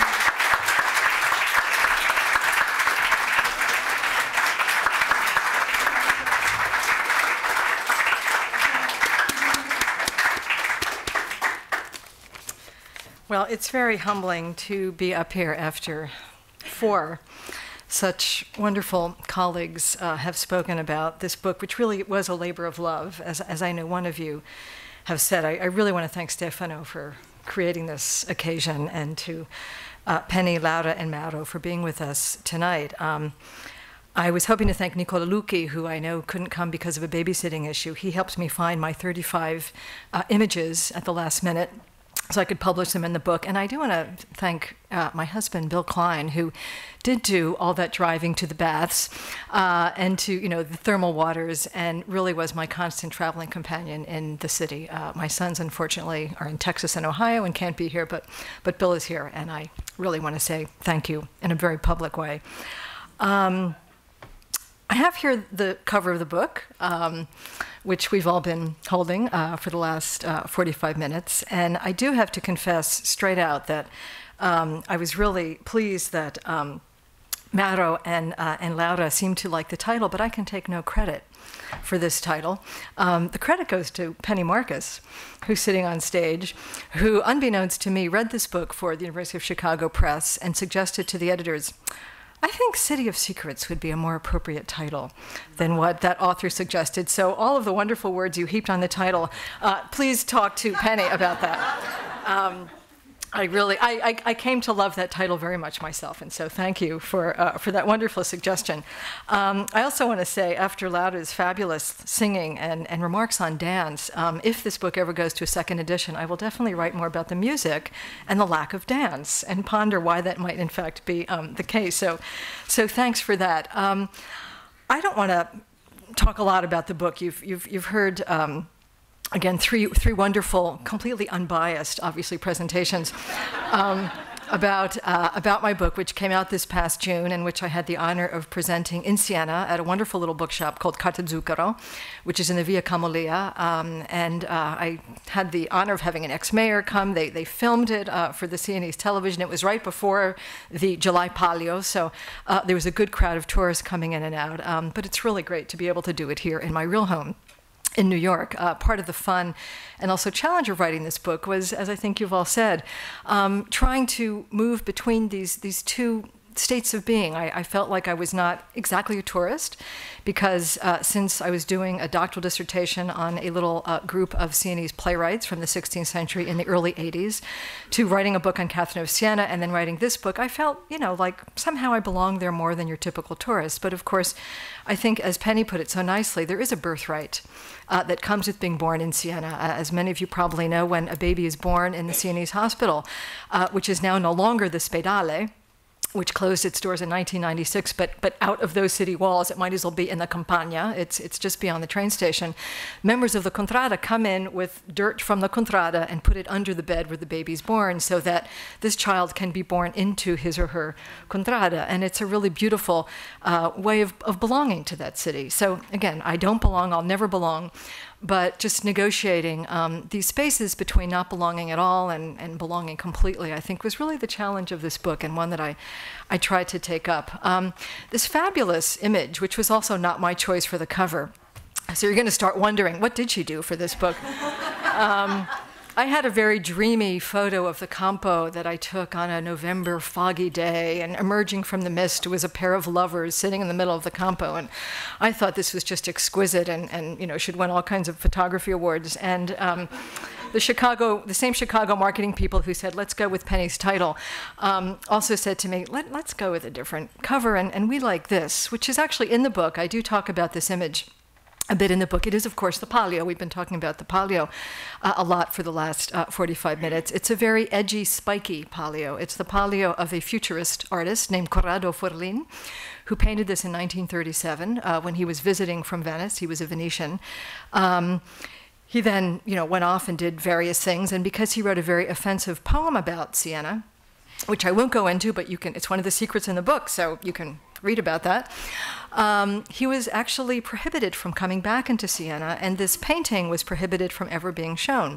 Well, it's very humbling to be up here after 4 such wonderful colleagues have spoken about this book, which really was a labor of love, as I know one of you have said. I really want to thank Stefano for creating this occasion, and to Penny, Laura, and Mauro for being with us tonight. I was hoping to thank Nicola Lucchi, who I know couldn't come because of a babysitting issue. He helped me find my 35 images at the last minute, so I could publish them in the book. And I do want to thank my husband, Bill Klein, who did do all that driving to the baths and to, the thermal waters, and really was my constant traveling companion in the city. My sons, unfortunately, are in Texas and Ohio and can't be here, but Bill is here, and I really want to say thank you in a very public way. I have here the cover of the book, which we've all been holding for the last 45 minutes. And I do have to confess straight out that I was really pleased that Mauro and Laura seemed to like the title, but I can take no credit for this title. The credit goes to Penny Marcus, who's sitting on stage, who, unbeknownst to me, read this book for the University of Chicago Press and suggested to the editors, I think City of Secrets would be a more appropriate title than what that author suggested. So all of the wonderful words you heaped on the title, please talk to Penny about that. I came to love that title very much myself, and so thank you for that wonderful suggestion. I also want to say, after Laura's fabulous singing and remarks on dance, if this book ever goes to a second edition, I will definitely write more about the music and the lack of dance, and ponder why that might in fact be the case. So thanks for that. I don't want to talk a lot about the book. You've heard. Again, three wonderful, completely unbiased, obviously, presentations about my book, which came out this past June, and which I had the honor of presenting in Siena at a wonderful little bookshop called Carta Zucchero, which is in the Via Camolia. And I had the honor of having an ex-mayor come. They filmed it for the Sienese television. It was right before the July Palio, so there was a good crowd of tourists coming in and out. But it's really great to be able to do it here in my real home in New York. Part of the fun and also challenge of writing this book was, as I think you've all said, trying to move between these two states of being. I felt like I was not exactly a tourist, because since I was doing a doctoral dissertation on a little group of Sienese playwrights from the 16th century in the early 80s, to writing a book on Catherine of Siena and then writing this book, I felt, like somehow I belonged there more than your typical tourist. But of course, I think, as Penny put it so nicely, there is a birthright that comes with being born in Siena. As many of you probably know, when a baby is born in the Sienese hospital, which is now no longer the Spedale, which closed its doors in 1996, but out of those city walls, it might as well be in the Campagna. It's just beyond the train station. Members of the Contrada come in with dirt from the Contrada and put it under the bed where the baby's born, so that this child can be born into his or her Contrada. And it's a really beautiful way of belonging to that city. So again, I don't belong, I'll never belong, but just negotiating these spaces between not belonging at all and belonging completely, I think, was really the challenge of this book, and one that I tried to take up. This fabulous image, which was also not my choice for the cover. So you're going to start wondering, what did she do for this book? I had a very dreamy photo of the Campo that I took on a November foggy day, and emerging from the mist was a pair of lovers sitting in the middle of the Campo, and I thought this was just exquisite and should win all kinds of photography awards. And the same Chicago marketing people who said, let's go with Penny's title, also said to me, let's go with a different cover, and we like this, which is actually in the book. I do talk about this image a bit in the book. It is, of course, the palio. We've been talking about the palio a lot for the last 45 minutes. It's a very edgy, spiky palio. It's the palio of a futurist artist named Corrado Forlin, who painted this in 1937 when he was visiting from Venice. He was a Venetian. He then, went off and did various things, and because he wrote a very offensive poem about Siena, which I won't go into, but it's one of the secrets in the book, so you can read about that. He was actually prohibited from coming back into Siena, and this painting was prohibited from ever being shown.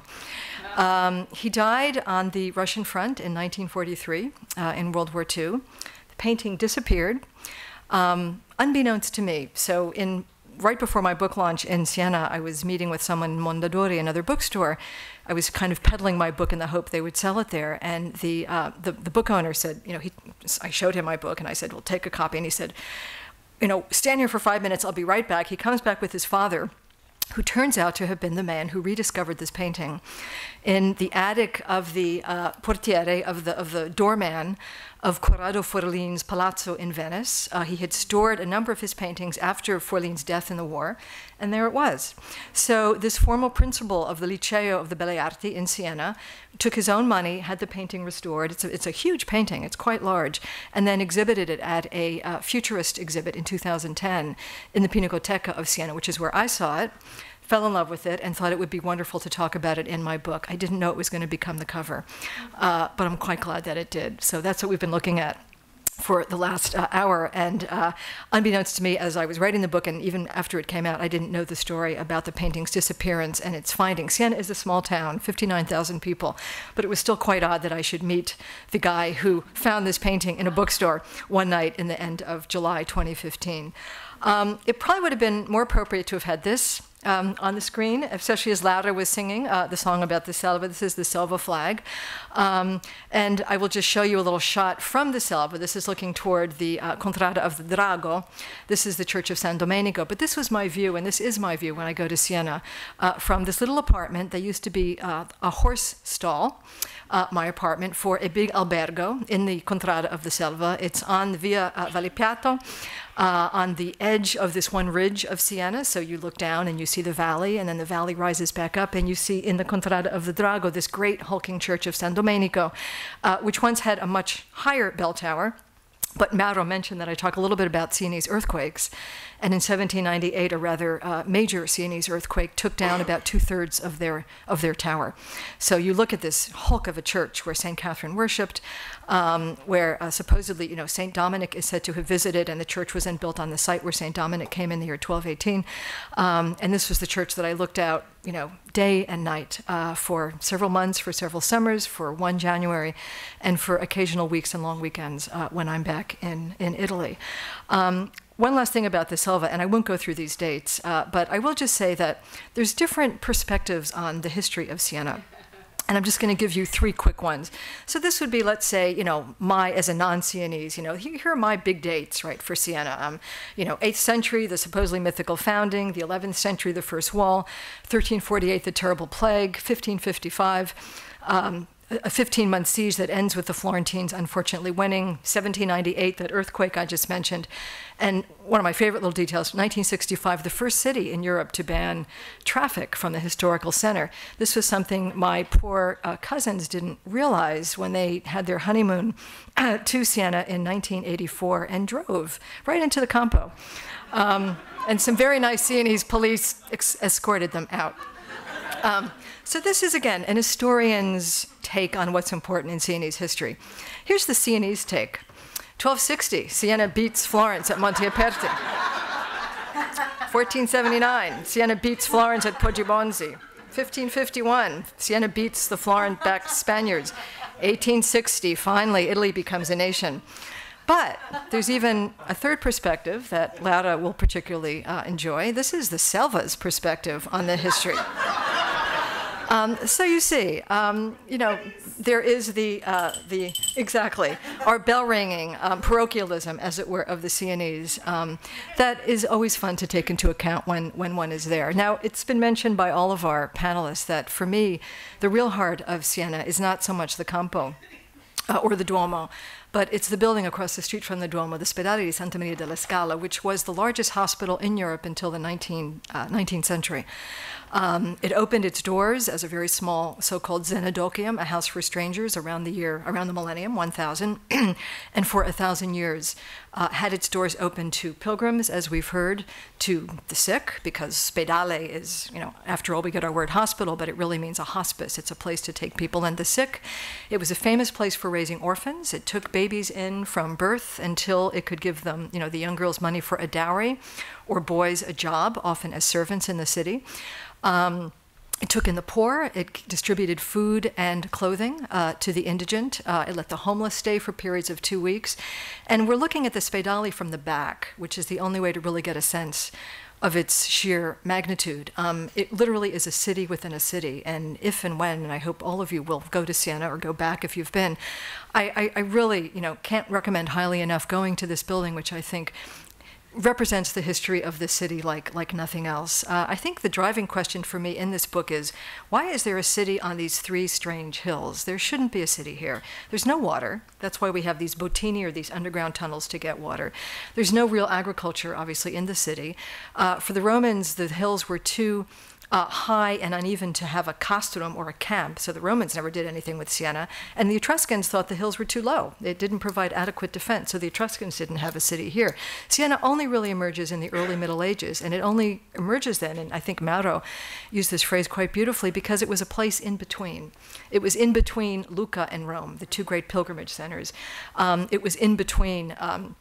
He died on the Russian front in 1943 in World War II. The painting disappeared, unbeknownst to me. So right before my book launch in Siena, I was meeting with someone in Mondadori, another bookstore. I was kind of peddling my book in the hope they would sell it there. And the book owner said, I showed him my book, and I said, well, take a copy. And he said, stand here for 5 minutes, I'll be right back. He comes back with his father, who turns out to have been the man who rediscovered this painting in the attic of the portiere, of the doorman of Corrado Forlin's palazzo in Venice. He had stored a number of his paintings after Forlin's death in the war, and there it was. So this formal principal of the Liceo of the Belle Arti in Siena took his own money, had the painting restored. It's a huge painting, it's quite large, and then exhibited it at a futurist exhibit in 2010 in the Pinacoteca of Siena, which is where I saw it. Fell in love with it and thought it would be wonderful to talk about it in my book. I didn't know it was going to become the cover, but I'm quite glad that it did. So that's what we've been looking at for the last hour. And unbeknownst to me, as I was writing the book, and even after it came out, I didn't know the story about the painting's disappearance and its finding. Siena is a small town, 59,000 people, but it was still quite odd that I should meet the guy who found this painting in a bookstore one night in the end of July 2015. It probably would have been more appropriate to have had this on the screen, especially as Laura was singing the song about the Selva. This is the Selva flag. And I will just show you a little shot from the Selva. This is looking toward the Contrada of the Drago. This is the Church of San Domenico. But this was my view, and this is my view when I go to Siena, from this little apartment. There used to be a horse stall, my apartment, for a big albergo in the Contrada of the Selva. It's on the Via Vallepiato, on the edge of this one ridge of Siena. So you look down and you see the valley, and then the valley rises back up, and you see in the Contrada of the Drago this great hulking church of San Domenico, which once had a much higher bell tower. But Mauro mentioned that I talk a little bit about Sienese earthquakes. And in 1798, a rather major Sienese earthquake took down about 2/3 of their tower. So you look at this hulk of a church where St. Catherine worshipped, where supposedly, St. Dominic is said to have visited, and the church was then built on the site where St. Dominic came in the year 1218. And this was the church that I looked out, day and night for several months, for several summers, for one January, and for occasional weeks and long weekends when I'm back in Italy. One last thing about the Selva, and I won't go through these dates, but I will just say that there's different perspectives on the history of Siena. And I'm just going to give you 3 quick ones. So this would be, let's say, as a non-Sienese, here are my big dates, right, for Siena. 8th century, the supposedly mythical founding, the 11th century, the first wall, 1348, the terrible plague, 1555, a 15-month siege that ends with the Florentines unfortunately winning, 1798, that earthquake I just mentioned, and one of my favorite little details, 1965, the first city in Europe to ban traffic from the historical center. This was something my poor cousins didn't realize when they had their honeymoon to Siena in 1984 and drove right into the Campo. And some very nice Sienese police escorted them out. So this is, again, an historian's take on what's important in Sienese history. Here's the Sienese take. 1260, Siena beats Florence at Monte Aperti. 1479, Siena beats Florence at Poggibonsi. 1551, Siena beats the Florent-backed Spaniards. 1860, finally, Italy becomes a nation. But there's even a third perspective that Laura will particularly enjoy. This is the Selva's perspective on the history. So you see, there is exactly, our bell ringing, parochialism, as it were, of the Sienese. That is always fun to take into account when one is there. Now, it's been mentioned by all of our panelists that for me, the real heart of Siena is not so much the Campo or the Duomo, but it's the building across the street from the Duomo, the Spedale di Santa Maria della Scala, which was the largest hospital in Europe until the 19th century. It opened its doors as a very small so-called xenodochium, a house for strangers, around the millennium, 1000, and for 1,000 years had its doors open to pilgrims, as we've heard, to the sick, because spedale is, after all, we get our word hospital, but it really means a hospice. It's a place to take people and the sick. It was a famous place for raising orphans. It took babies in from birth until it could give them, the young girls money for a dowry, or boys a job, often as servants in the city. It took in the poor. It distributed food and clothing to the indigent. It let the homeless stay for periods of 2 weeks. And we're looking at the Spedale from the back, which is the only way to really get a sense of its sheer magnitude. It literally is a city within a city. And if and when, and I hope all of you will go to Siena or go back if you've been, I really, can't recommend highly enough going to this building, which I think represents the history of this city like nothing else. I think the driving question for me in this book is, why is there a city on these three strange hills? There shouldn't be a city here. There's no water. That's why we have these bottini, or these underground tunnels to get water. There's no real agriculture, obviously, in the city. For the Romans, the hills were too high and uneven to have a castrum, or a camp, so the Romans never did anything with Siena, and the Etruscans thought the hills were too low. It didn't provide adequate defense, so the Etruscans didn't have a city here. Siena only really emerges in the early Middle Ages, and it only emerges then, and I think Mauro used this phrase quite beautifully, because it was a place in between. It was in between Lucca and Rome, the two great pilgrimage centers. It was in between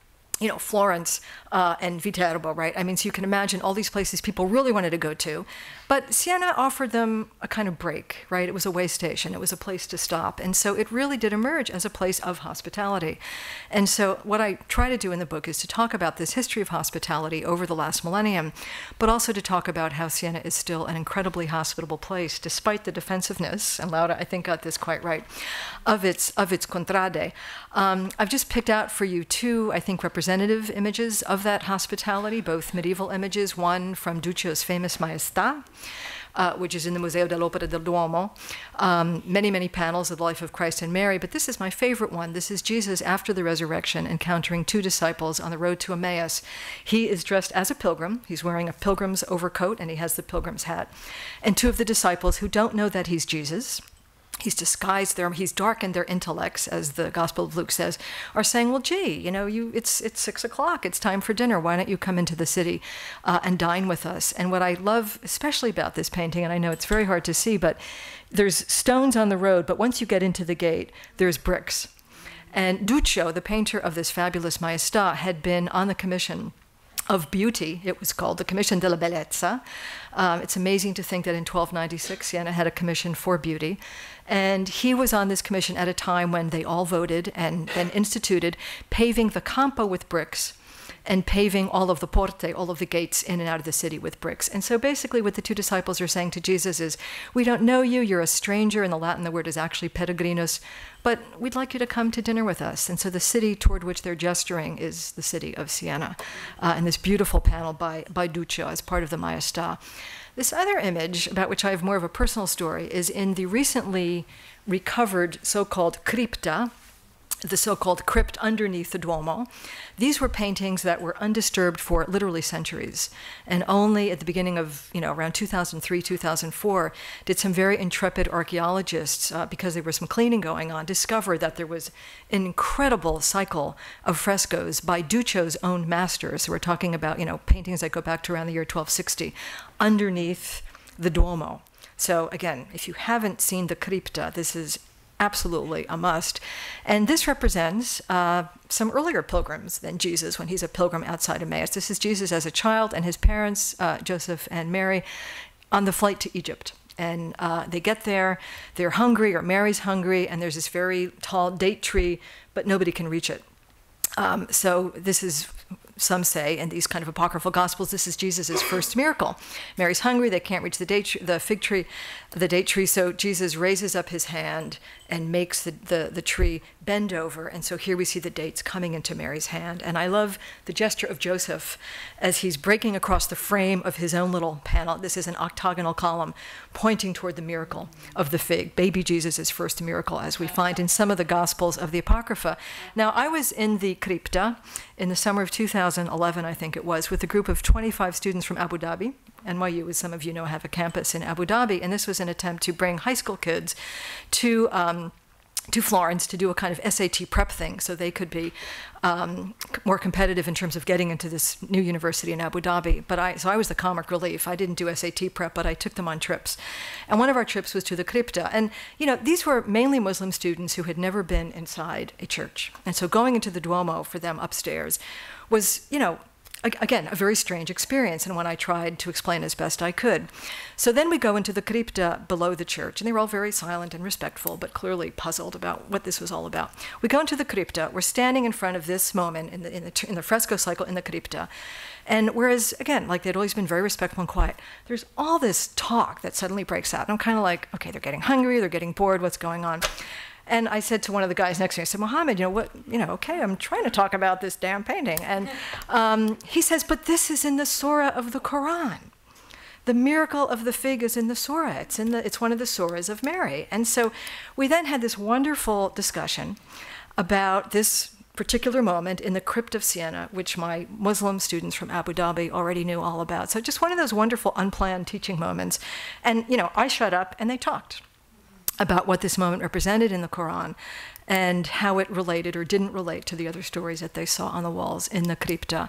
Florence and Viterbo, right? I mean, so you can imagine all these places people really wanted to go to. But Siena offered them a kind of break, right? It was a way station. It was a place to stop. And so it really did emerge as a place of hospitality. And so what I try to do in the book is to talk about this history of hospitality over the last millennium, but also to talk about how Siena is still an incredibly hospitable place, despite the defensiveness, and Laura, I think, got this quite right, of its contrade. I've just picked out for you two, I think, representative images of that hospitality, both medieval images, one from Duccio's famous Maestà, which is in the Museo dell'Opera del Duomo. Many, many panels of the life of Christ and Mary, but this is my favorite one. This is Jesus after the resurrection encountering two disciples on the road to Emmaus. He is dressed as a pilgrim. He's wearing a pilgrim's overcoat, and he has the pilgrim's hat. And two of the disciples who don't know that he's Jesus, he's disguised them, he's darkened their intellects, as the Gospel of Luke says, are saying, well, gee, it's 6 o'clock, it's time for dinner, why don't you come into the city and dine with us? And what I love especially about this painting, and I know it's very hard to see, but there's stones on the road, but once you get into the gate, there's bricks. And Duccio, the painter of this fabulous Maestà, had been on the commission of beauty, it was called the Commission della Bellezza. It's amazing to think that in 1296, Siena had a commission for beauty. And he was on this commission at a time when they all voted and instituted paving the Campo with bricks and paving all of the porte, all of the gates in and out of the city with bricks. And so basically what the two disciples are saying to Jesus is, we don't know you, you're a stranger. In the Latin, the word is actually peregrinus, but we'd like you to come to dinner with us. And so the city toward which they're gesturing is the city of Siena. And this beautiful panel by Duccio as part of the Maestà. This other image, about which I have more of a personal story, is in the recently recovered so-called cripta, the so-called crypt underneath the Duomo. These were paintings that were undisturbed for literally centuries. And only at the beginning of, around 2003, 2004, did some very intrepid archaeologists, because there was some cleaning going on, discover that there was an incredible cycle of frescoes by Duccio's own masters. So we're talking about, paintings that go back to around the year 1260, underneath the Duomo. So again, if you haven't seen the cripta, this is absolutely a must. And this represents some earlier pilgrims than Jesus when he's a pilgrim outside Emmaus. This is Jesus as a child and his parents, Joseph and Mary, on the flight to Egypt. And they get there, they're hungry, or Mary's hungry, and there's this very tall date tree, but nobody can reach it. So this is some say in these kind of apocryphal gospels, this is Jesus' first miracle. Mary's hungry, they can't reach the fig tree, the date tree, so Jesus raises up his hand and makes the tree bend over. And so here we see the dates coming into Mary's hand. And I love the gesture of Joseph as he's breaking across the frame of his own little panel. This is an octagonal column pointing toward the miracle of the fig, baby Jesus' first miracle, as we find in some of the Gospels of the Apocrypha. Now, I was in the crypta in the summer of 2011, I think it was, with a group of 25 students from Abu Dhabi. NYU, as some of you know, have a campus in Abu Dhabi, and this was an attempt to bring high school kids to Florence to do a kind of SAT prep thing so they could be more competitive in terms of getting into this new university in Abu Dhabi. So I was the comic relief. I didn't do SAT prep, but I took them on trips. And one of our trips was to the crypta. And, you know, these were mainly Muslim students who had never been inside a church. And so going into the Duomo for them upstairs was, you know, again, a very strange experience, and one I tried to explain as best I could. So then we go into the crypta below the church, and they were all very silent and respectful, but clearly puzzled about what this was all about. We go into the crypta. We're standing in front of this moment in the fresco cycle in the crypta, and whereas, again, like they'd always been very respectful and quiet, there's all this talk that suddenly breaks out. And I'm kind of like, okay, they're getting hungry, they're getting bored, what's going on? And I said to one of the guys next to me, I said, Mohammed, okay, I'm trying to talk about this damn painting. And he says, but this is in the surah of the Quran. The miracle of the fig is in the surah. It's one of the surahs of Mary. And so we then had this wonderful discussion about this particular moment in the crypt of Siena, which my Muslim students from Abu Dhabi already knew all about. So just one of those wonderful unplanned teaching moments. And, you know, I shut up and they talked about what this moment represented in the Quran and how it related or didn't relate to the other stories that they saw on the walls in the crypta.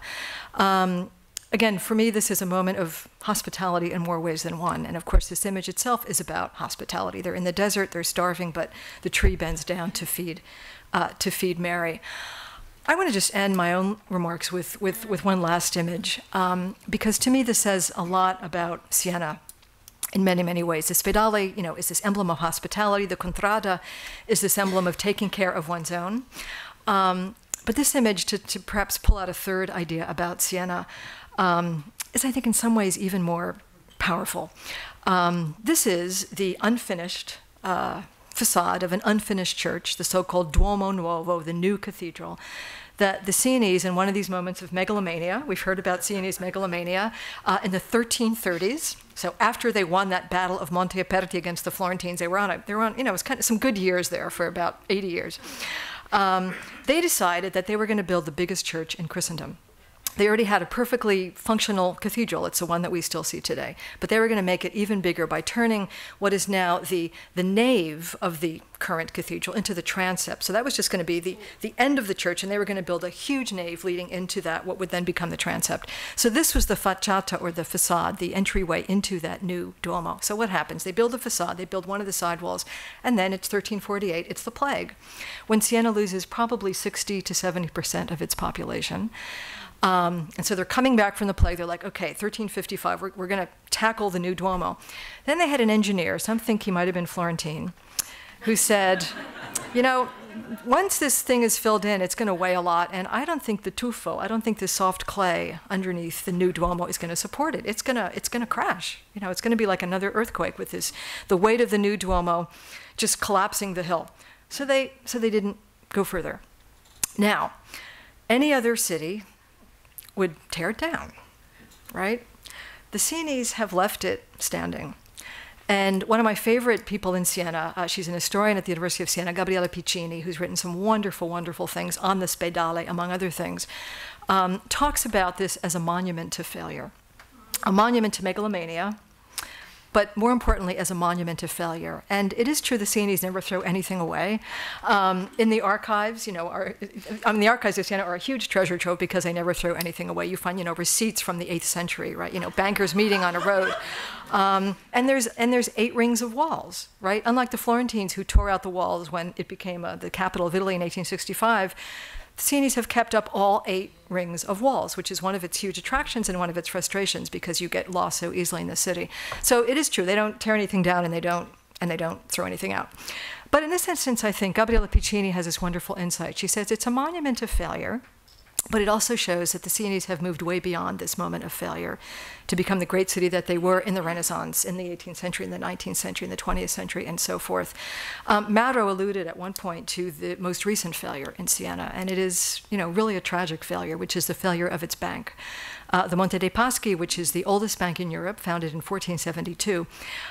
Again, for me, this is a moment of hospitality in more ways than one. And of course, this image itself is about hospitality. They're in the desert, they're starving, but the tree bends down to feed Mary. I want to just end my own remarks with one last image, because to me, this says a lot about Siena in many, many ways. The spedale, you know, is this emblem of hospitality. The contrada is this emblem of taking care of one's own. But this image, to perhaps pull out a third idea about Siena, is, I think, in some ways even more powerful. This is the unfinished facade of an unfinished church, the so-called Duomo Nuovo, the new cathedral, that the Sienese, in one of these moments of megalomania, we've heard about Sienese megalomania, in the 1330s, so after they won that battle of Monte Aperti against the Florentines, they were on, you know, it was kind of some good years there for about 80 years. They decided that they were going to build the biggest church in Christendom. They already had a perfectly functional cathedral. It's the one that we still see today. But they were going to make it even bigger by turning what is now the nave of the current cathedral into the transept. So that was just going to be the end of the church, and they were going to build a huge nave leading into that, what would then become the transept. So this was the facciata, or the facade, the entryway into that new Duomo. So what happens? They build the facade, they build one of the side walls, and then it's 1348, it's the plague, when Siena loses probably 60 to 70% of its population. And so they're coming back from the plague. They're like, okay, 1355, we're going to tackle the new Duomo. Then they had an engineer, some think he might have been Florentine, who said, you know, once this thing is filled in, it's going to weigh a lot, and I don't think the tuffo, I don't think the soft clay underneath the new Duomo is going to support it. It's going to crash. You know, it's going to be like another earthquake with the weight of the new Duomo just collapsing the hill. So they didn't go further. Now, any other city would tear it down, right? The Sienese have left it standing. And one of my favorite people in Siena, she's an historian at the University of Siena, Gabriella Piccini, who's written some wonderful, wonderful things on the Spedale, among other things, talks about this as a monument to failure, a monument to megalomania, but more importantly, as a monument to failure. And it is true the Sienese never throw anything away. In the archives, you know, the archives of Siena are a huge treasure trove because they never throw anything away. You find, you know, receipts from the 8th century, right? You know, bankers meeting on a road. And there's 8 rings of walls, right? Unlike the Florentines who tore out the walls when it became the capital of Italy in 1865, the Sienese have kept up all 8 rings of walls, which is one of its huge attractions and one of its frustrations because you get lost so easily in the city. So it is true, they don't tear anything down and they don't throw anything out. But in this instance, I think Gabriella Piccini has this wonderful insight. She says it's a monument of failure But it also shows that the Sienese have moved way beyond this moment of failure to become the great city that they were in the Renaissance, in the 18th century, in the 19th century, in the 20th century, and so forth. Mauro alluded at one point to the most recent failure in Siena, and it is, really a tragic failure, which is the failure of its bank. The Monte dei Paschi, which is the oldest bank in Europe, founded in 1472,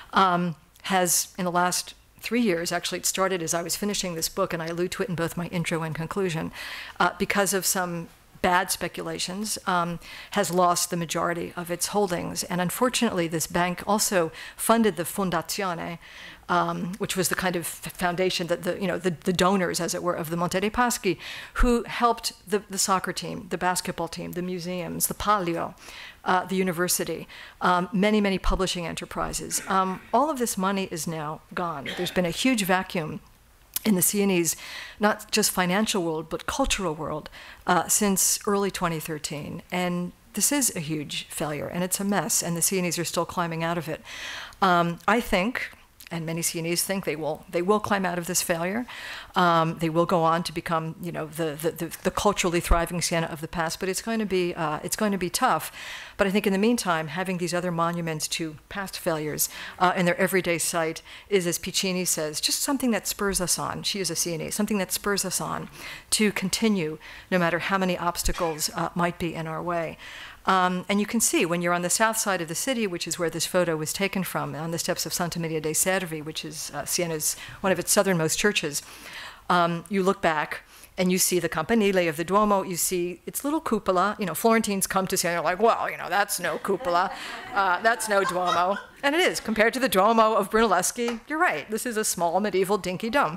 has, in the last 3 years, actually it started as I was finishing this book, and I allude to it in both my intro and conclusion, because of some bad speculations, has lost the majority of its holdings. And unfortunately, this bank also funded the Fondazione, which was the kind of foundation that the donors, as it were, of the Monte dei Paschi, who helped the soccer team, the basketball team, the museums, the Palio, the university, many, many publishing enterprises. All of this money is now gone. There's been a huge vacuum in the Sienese, not just financial world, but cultural world, since early 2013. And this is a huge failure, and it's a mess, and the Sienese are still climbing out of it. I think, and many Sienese think, they will climb out of this failure. They will go on to become, the culturally thriving Siena of the past. But it's going to be tough. But I think in the meantime, having these other monuments to past failures in their everyday sight is, as Piccini says, just something that spurs us on. She is a Sienese, something that spurs us on to continue, no matter how many obstacles might be in our way. And you can see when you're on the south side of the city, which is where this photo was taken from, on the steps of Santa Maria dei Servi, which is Siena's, one of its southernmost churches, you look back and you see the campanile of the Duomo, you see its little cupola. Florentines come to Siena, like, well, that's no cupola, that's no Duomo. And it is, compared to the Duomo of Brunelleschi, you're right, this is a small medieval dinky dome.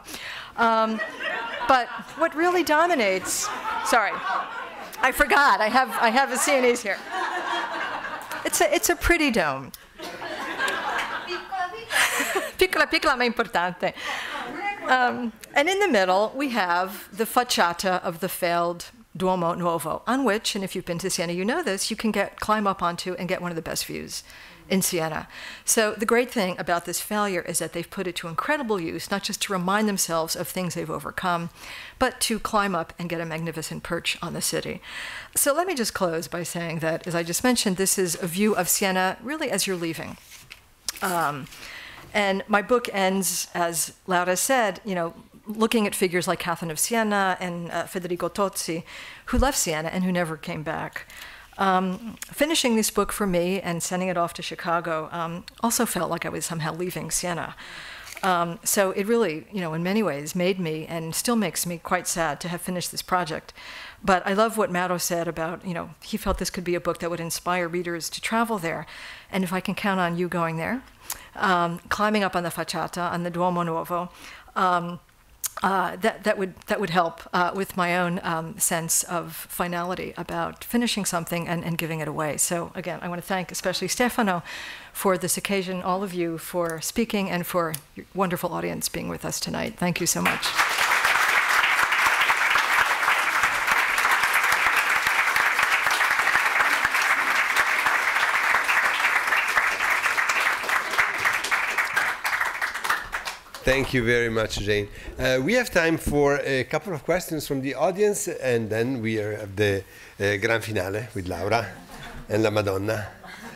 But what really dominates, sorry, I forgot, I have a Sienese here. It's a pretty dome. Piccola, piccola, ma importante. And in the middle, we have the facciata of the failed Duomo Nuovo, on which, and if you've been to Siena, you know this, you can climb up onto and get one of the best views in Siena. So the great thing about this failure is that they've put it to incredible use, not just to remind themselves of things they've overcome, but to climb up and get a magnificent perch on the city. So let me just close by saying that, as I just mentioned, this is a view of Siena really as you're leaving. And my book ends, as Laura said, looking at figures like Catherine of Siena and Federico Tozzi, who left Siena and who never came back. Finishing this book for me and sending it off to Chicago also felt like I was somehow leaving Siena. So it really, in many ways made me, and still makes me, quite sad to have finished this project. But I love what Mauro said about, he felt this could be a book that would inspire readers to travel there. And if I can count on you going there, climbing up on the facciata, on the Duomo Nuovo, that would help with my own sense of finality about finishing something and giving it away. So again, I want to thank especially Stefano for this occasion, all of you for speaking, and for your wonderful audience being with us tonight. Thank you so much. Thank you very much, Jane. We have time for a couple of questions from the audience, and then we have the grand finale with Laura and La Madonna.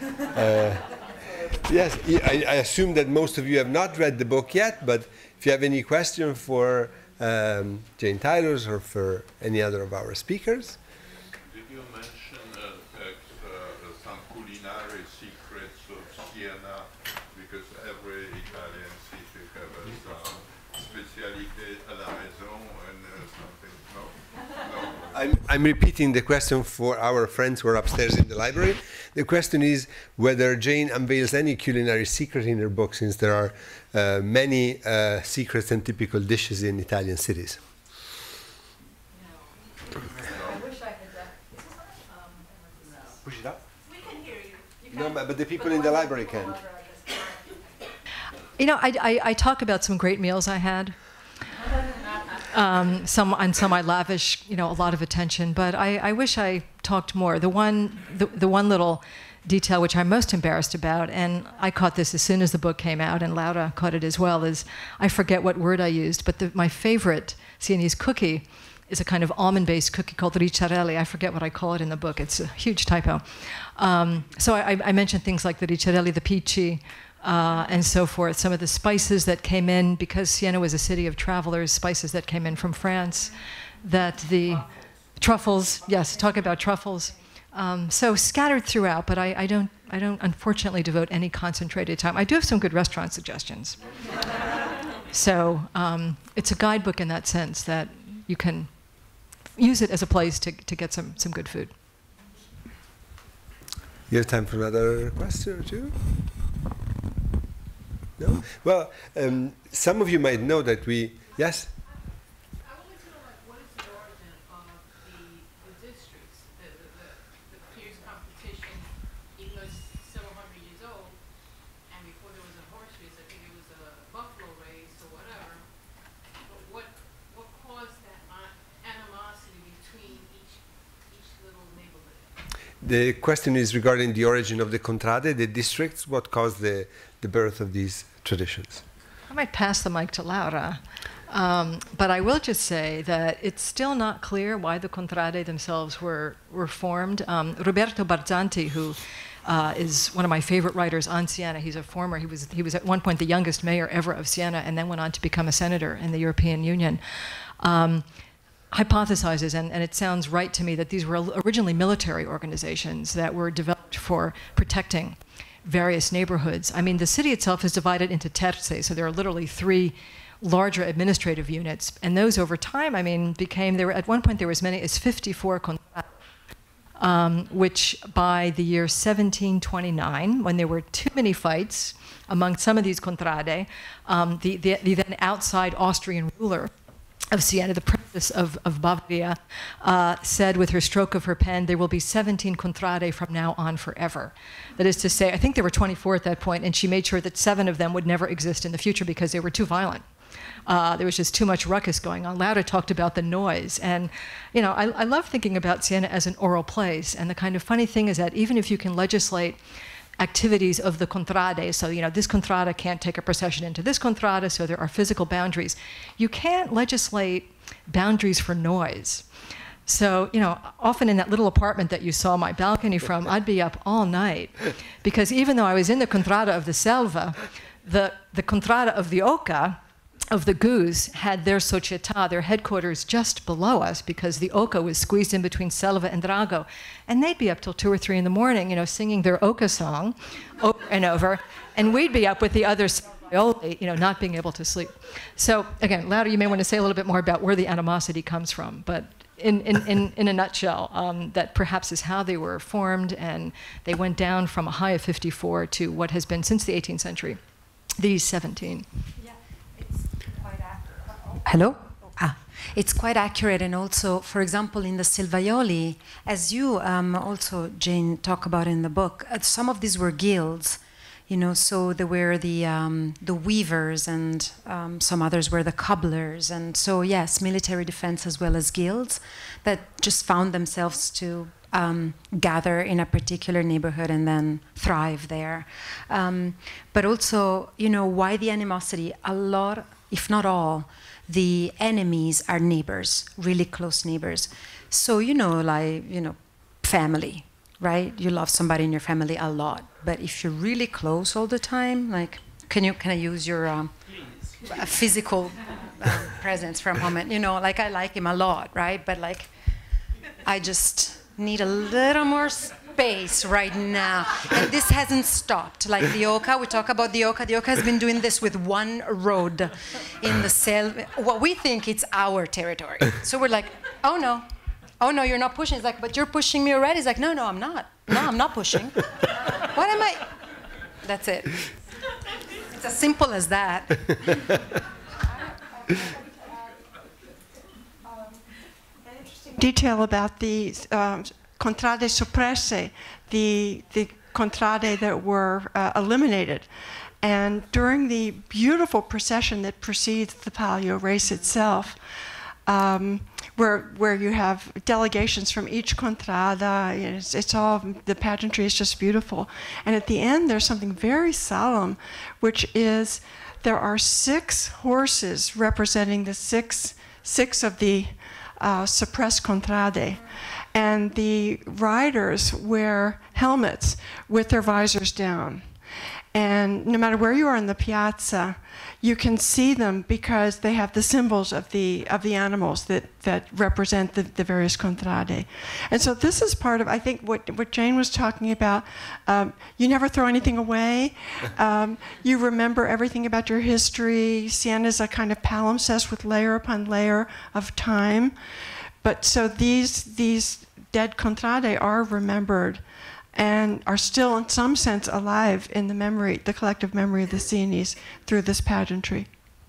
Yes, I assume that most of you have not read the book yet, but if you have any question for Jane Tylus or for any other of our speakers. Did you mention some culinary secrets of Siena? Because every Italian city has some specialité à la maison and something. No? I'm repeating the question for our friends who are upstairs in the library. The question is whether Jane unveils any culinary secret in her book, since there are many secrets and typical dishes in Italian cities. No. I wish I had that. Push it up. We can hear you. No, but the people in the library can't. I talk about some great meals I had. Some I lavish, a lot of attention, but I wish I talked more. The one little detail which I'm most embarrassed about, and I caught this as soon as the book came out, and Laura caught it as well, is I forget what word I used, but my favorite Sienese cookie is a kind of almond-based cookie called ricciarelli. I forget what I call it in the book. It's a huge typo. So I mentioned things like the ricciarelli, the pici, and so forth. Some of the spices that came in, because Siena was a city of travelers, spices that came in from France, that the truffles, yes, talk about truffles. So scattered throughout, but I don't unfortunately devote any concentrated time. I do have some good restaurant suggestions. So it's a guidebook in that sense, that you can use it as a place to get some good food. You have time for another question or two? No? Well, some of you might know that we... Yes? I would like to know, like, what is the origin of the districts, the fierce competition, even though it's several hundred years old, and before there was a horse race, I think it was a buffalo race or whatever. But what caused that animosity between each little neighborhood? The question is regarding the origin of the contrade, the districts. What caused the birth of these traditions? I might pass the mic to Laura, but I will just say that it's still not clear why the contrade themselves were formed. Roberto Barzanti, who is one of my favorite writers on Siena, he's a former, he was at one point the youngest mayor ever of Siena, and then went on to become a senator in the European Union. Hypothesizes, and it sounds right to me, that these were originally military organizations that were developed for protecting various neighborhoods. I mean, the city itself is divided into terze, so there are literally 3 larger administrative units, and those over time, I mean, at one point there were as many as 54 contrade, which by the year 1729, when there were too many fights among some of these contrade, the then outside Austrian ruler of Siena, the Princess of Bavaria, said with her stroke of her pen, there will be 17 contrade from now on forever. That is to say, I think there were 24 at that point, and she made sure that 7 of them would never exist in the future because they were too violent. There was just too much ruckus going on. Laura talked about the noise, and you know, I love thinking about Siena as an oral place, and the kind of funny thing is that even if you can legislate activities of the contrade, so you know, this contrada can't take a procession into this contrada, so there are physical boundaries. You can't legislate boundaries for noise. So, you know, often in that little apartment that you saw my balcony from, I'd be up all night, because even though I was in the contrada of the Selva, the contrada of the Oca, of the Goose, had their società, their headquarters, just below us, because the Oca was squeezed in between Selva and Drago. And they'd be up till 2 or 3 in the morning, you know, singing their Oca song over and over, and we'd be up with the other violi, you know, not being able to sleep. So again, Laura, you may want to say a little bit more about where the animosity comes from, but in a nutshell, that perhaps is how they were formed, and they went down from a high of 54 to what has been, since the 18th century, these 17. Hello? It's quite accurate, and also, for example, in the Silvaioli, as you also, Jane, talk about in the book, some of these were guilds, you know, so there were the weavers, and some others were the cobblers, and so yes, military defense as well as guilds that just found themselves to gather in a particular neighborhood and then thrive there. But also, you know, why the animosity? A lot, if not all, the enemies are neighbors, really close neighbors. So, you know, like, you know, family, right? You love somebody in your family a lot. But if you're really close all the time, like, can I use your physical presence for a moment? You know, like, I like him a lot, right? But, like, I just need a little more space right now. And this hasn't stopped. Like the Oca, we talk about the Oca. The Oca has been doing this with one road in the Selva. What we think it's our territory. So we're like, oh no, you're not pushing. It's like, but you're pushing me already. It's like, no, I'm not. No, I'm not pushing. What am I? That's it. It's as simple as that. Detail about the contrade soppresse, the contrade that were eliminated. And during the beautiful procession that precedes the Palio race itself, where you have delegations from each contrada, it's all, the pageantry is just beautiful. And at the end, there's something very solemn, which is there are 6 horses representing the six of the suppressed contrade. And the riders wear helmets with their visors down. And no matter where you are in the piazza, you can see them because they have the symbols of the animals that represent the various contrade. And so this is part of, I think, what Jane was talking about. You never throw anything away. You remember everything about your history. Siena is a kind of palimpsest with layer upon layer of time. But so these dead contrade are remembered and are still, in some sense, alive in the memory, the collective memory of the Sienese through this pageantry.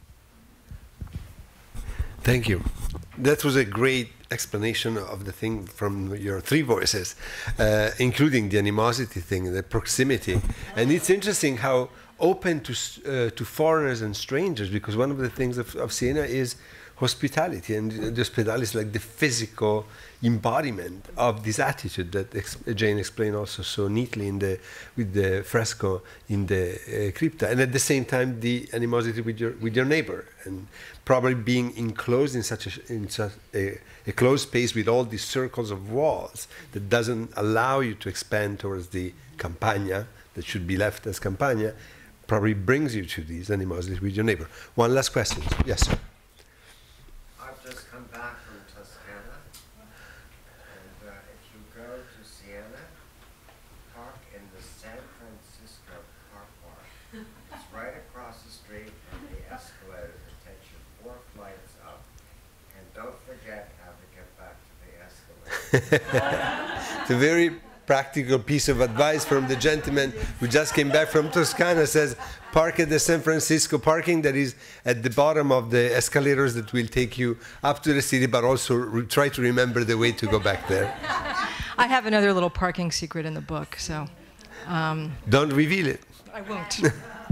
Thank you. That was a great explanation of the thing from your three voices, including the animosity thing, the proximity. And it's interesting how open to foreigners and strangers, because one of the things of Siena is hospitality, and the hospitality is like the physical embodiment of this attitude that Jane explained also so neatly with the fresco in the crypta, and at the same time the animosity with your neighbor, and probably being enclosed in such a closed space with all these circles of walls that doesn't allow you to expand towards the campagna that should be left as campagna, probably brings you to these animosities with your neighbor. One last question. Yes, sir. I've just come back from Toscana, and if you go to Siena, park in the San Francisco car park. It's right across the street from the escalator that takes you 4 flights up, and don't forget how to get back to the escalator. It's a very practical piece of advice from the gentleman who just came back from Toscana. Says, park at the San Francisco parking that is at the bottom of the escalators that will take you up to the city, but also try to remember the way to go back there. I have another little parking secret in the book, so... Don't reveal it. I won't.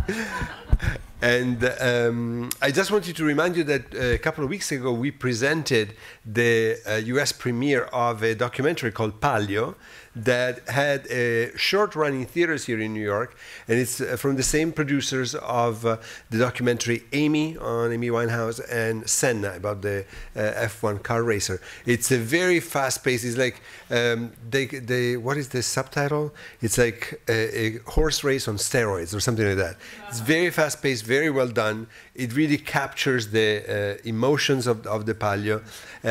And I just wanted to remind you that a couple of weeks ago we presented the US premiere of a documentary called Palio that had a short run in theaters here in New York, and it's from the same producers of the documentary Amy on Amy Winehouse and Senna about the F1 car racer. It's a very fast pace. It's like what is the subtitle? It's like a horse race on steroids or something like that. It's very fast paced, very well done. It really captures the emotions of the Palio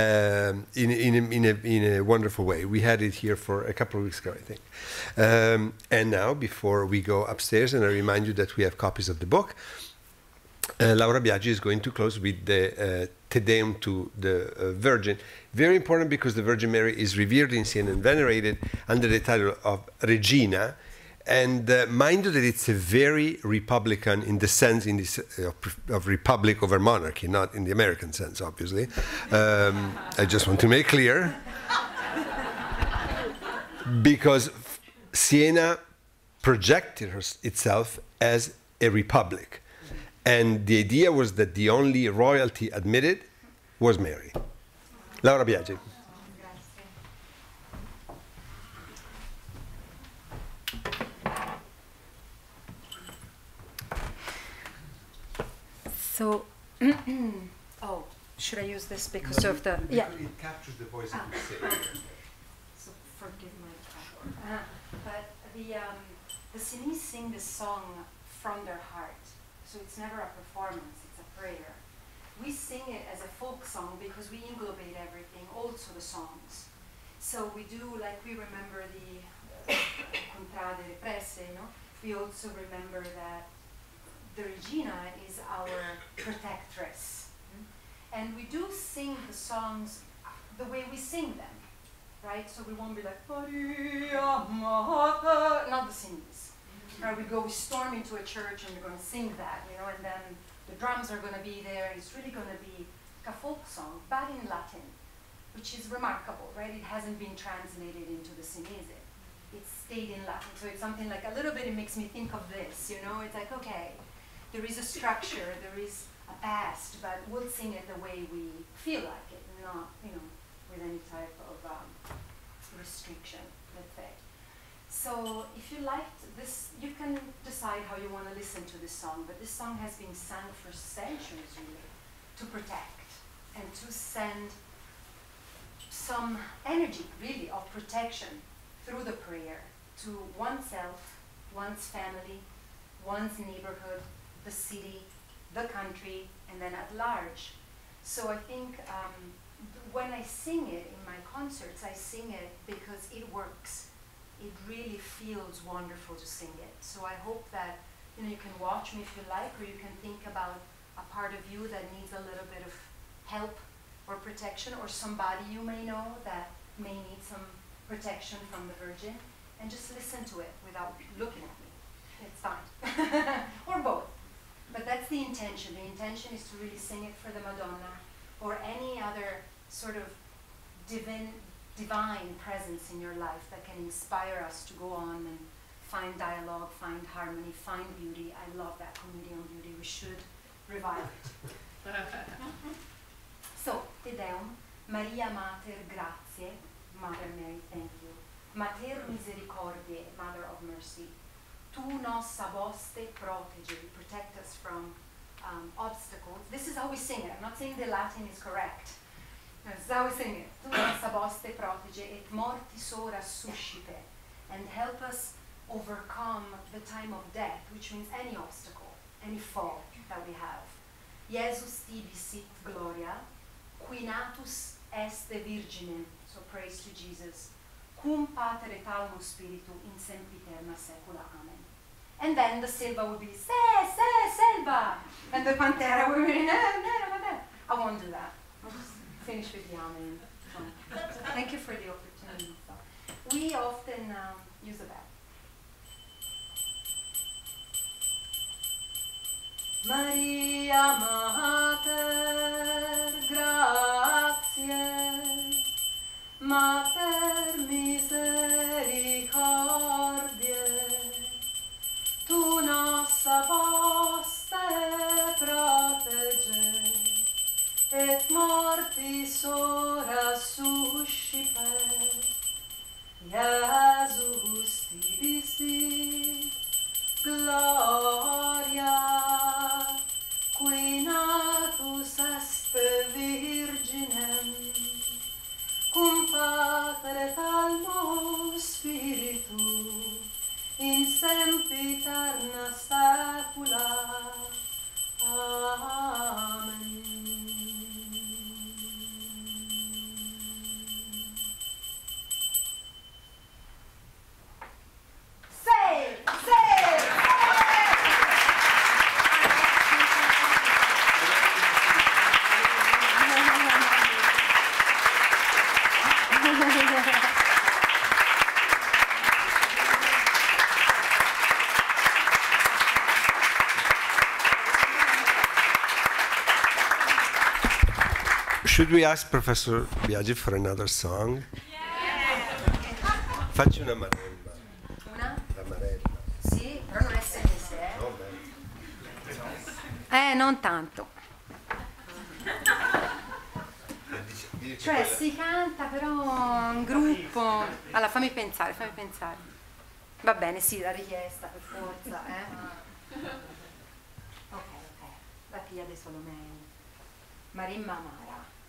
in a wonderful way. We had it here for a couple of weeks ago, I think. And now, before we go upstairs, and I remind you that we have copies of the book, Laura Biagi is going to close with the Te Deum to the Virgin. Very important because the Virgin Mary is revered in Siena and venerated under the title of Regina. And mind you that it's a very Republican in the sense of republic over monarchy, not in the American sense, obviously. I just want to make clear. Because Siena projected itself as a republic. And the idea was that the only royalty admitted was Mary. Laura Biagi. So, oh, should I use this because of the... Yeah. It captures the voice of the say. So forgive my but the Sienese sing this song from their heart. So it's never a performance, it's a prayer. We sing it as a folk song because we englobate everything, also the songs. So we do, like we remember the contrade represse, you know? We also remember that the Regina is our protectress. And we do sing the songs the way we sing them, right? So we won't be like, Maria, Mater, not the Sienese. Right? We storm into a church and we're going to sing that, you know, and then the drums are going to be there. It's really going to be a folk song, but in Latin, which is remarkable, right? It hasn't been translated into the Sienese. It stayed in Latin. So it's something like a little bit, it makes me think of this, you know? It's like, okay, there is a structure, there is a past, but we'll sing it the way we feel like it, not, you know, with any type of restriction, let's say. So if you liked this, you can decide how you want to listen to this song, but this song has been sung for centuries, really, to protect and to send some energy, really, of protection through the prayer to oneself, one's family, one's neighborhood, the city, the country, and then at large. So I think when I sing it in my concerts, I sing it because it works. It really feels wonderful to sing it. So I hope that you can watch me if you like, or you can think about a part of you that needs a little bit of help or protection, or somebody you may know that may need some protection from the Virgin, and just listen to it without looking at me. It's fine. Or both. But that's the intention. The intention is to really sing it for the Madonna, or any other sort of divine presence in your life that can inspire us to go on and find dialogue, find harmony, find beauty. I love that comedy on beauty. We should revive it. So, Te Deum, Maria Mater Gratiae, Mother Mary, thank you. Mater Misericordiae, Mother of Mercy. Tu nos saboste protegere, protect us from obstacles. This is how we sing it. I'm not saying the Latin is correct. This is how we sing it. Tu nos saboste protegere et mortis ora suscipe, and help us overcome the time of death, which means any obstacle, any fall that we have. Jesus tibi sit gloria, qui natus est virginem, so praise to Jesus, cum pater et almo spiritu in sempiterna saecula. Amen. And then the Silva would be, se, Selva! And the Pantera would be, I won't do that. I'll just finish with the Amen. Thank you for the opportunity. We often use a bell. Maria Mater Gratiae, Mater Misericordiae, tu nos saboste protege, et mortis ora suscipe, Jesus tibi sit gloria, qui natus est virginem, cum pater et almo spiritu, in sempiterna saecula. Amen. Should we ask Professor Biagi for another song? Facci una marella. Una? La marella. Sì, però non è senese, non tanto. Cioè si canta però in gruppo. Allora fammi pensare. Va bene, sì, la richiesta per forza, Ok. La Pia dei Solomei. Marimma Amara.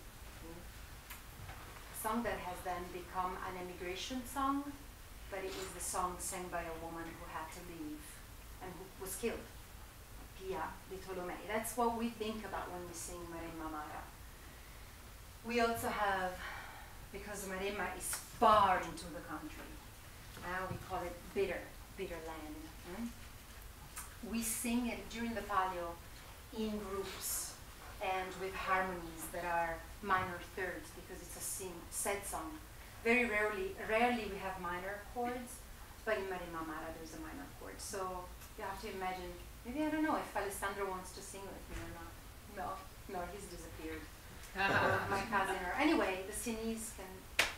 A song that has then become an emigration song, but it was the song sang by a woman who had to leave and who was killed. Pia di Tolomei. That's what we think about when we sing Marimma Amara. We also have, because Marimma is far into the country, we call it bitter land. We sing it during the Palio in groups and with harmonies that are minor thirds, because it's a set song. Very rarely we have minor chords, but in Marimma Amara there's a minor chord. So you have to imagine, maybe I don't know if Alessandro wants to sing with me or not. No, he's disappeared. My cousin, or anyway, the Sienese can,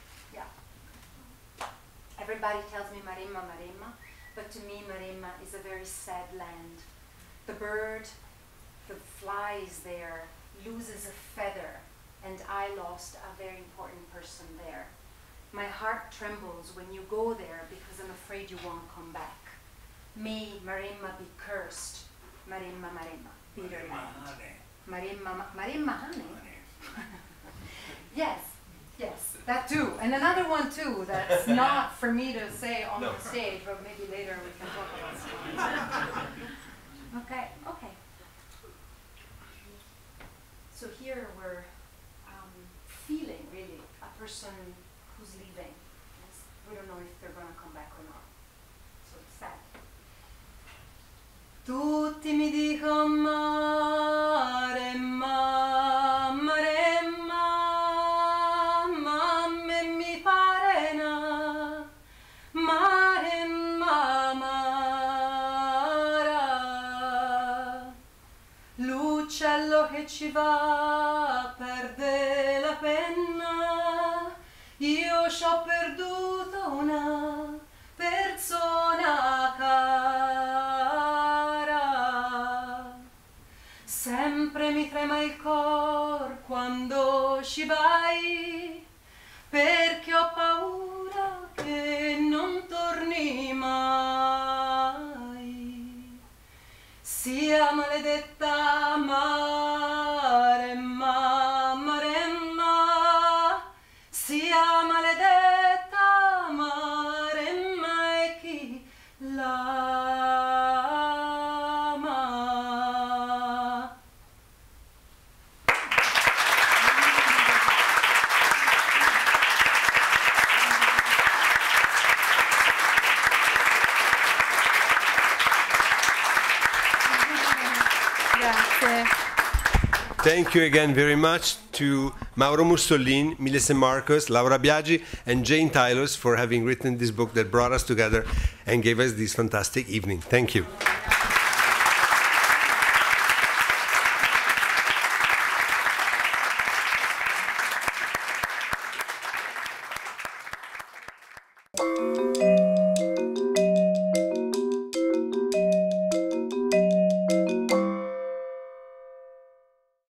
Everybody tells me Marimma, but to me Marimma is a very sad land. The bird, the flies there, loses a feather, and I lost a very important person there. My heart trembles when you go there because I'm afraid you won't come back. May Marimma be cursed. Marimma, bitter land. Marimma, honey. Yes. that too. And another one too, that's not for me to say on the stage, but maybe later we can talk about it. Okay, okay. So here we're feeling really a person who's leaving. We don't know if they're gonna come back or not. So it's sad. Tutti mi dicono mare, mare, mamme mi pare na, mare, mara. L'uccello che ci va perde la penna, io c'ho perduto una persona cara. Sempre mi trema il cor quando ci vai, perché ho paura che non torni mai. Sia maledetta mare, mare, sia maledetta mare, e chi l'ama. Grazie. Thank you again very much to Mauro Mussolin, Millicent Marcus, Laura Biagi, and Jane Tylus for having written this book that brought us together and gave us this fantastic evening. Thank you.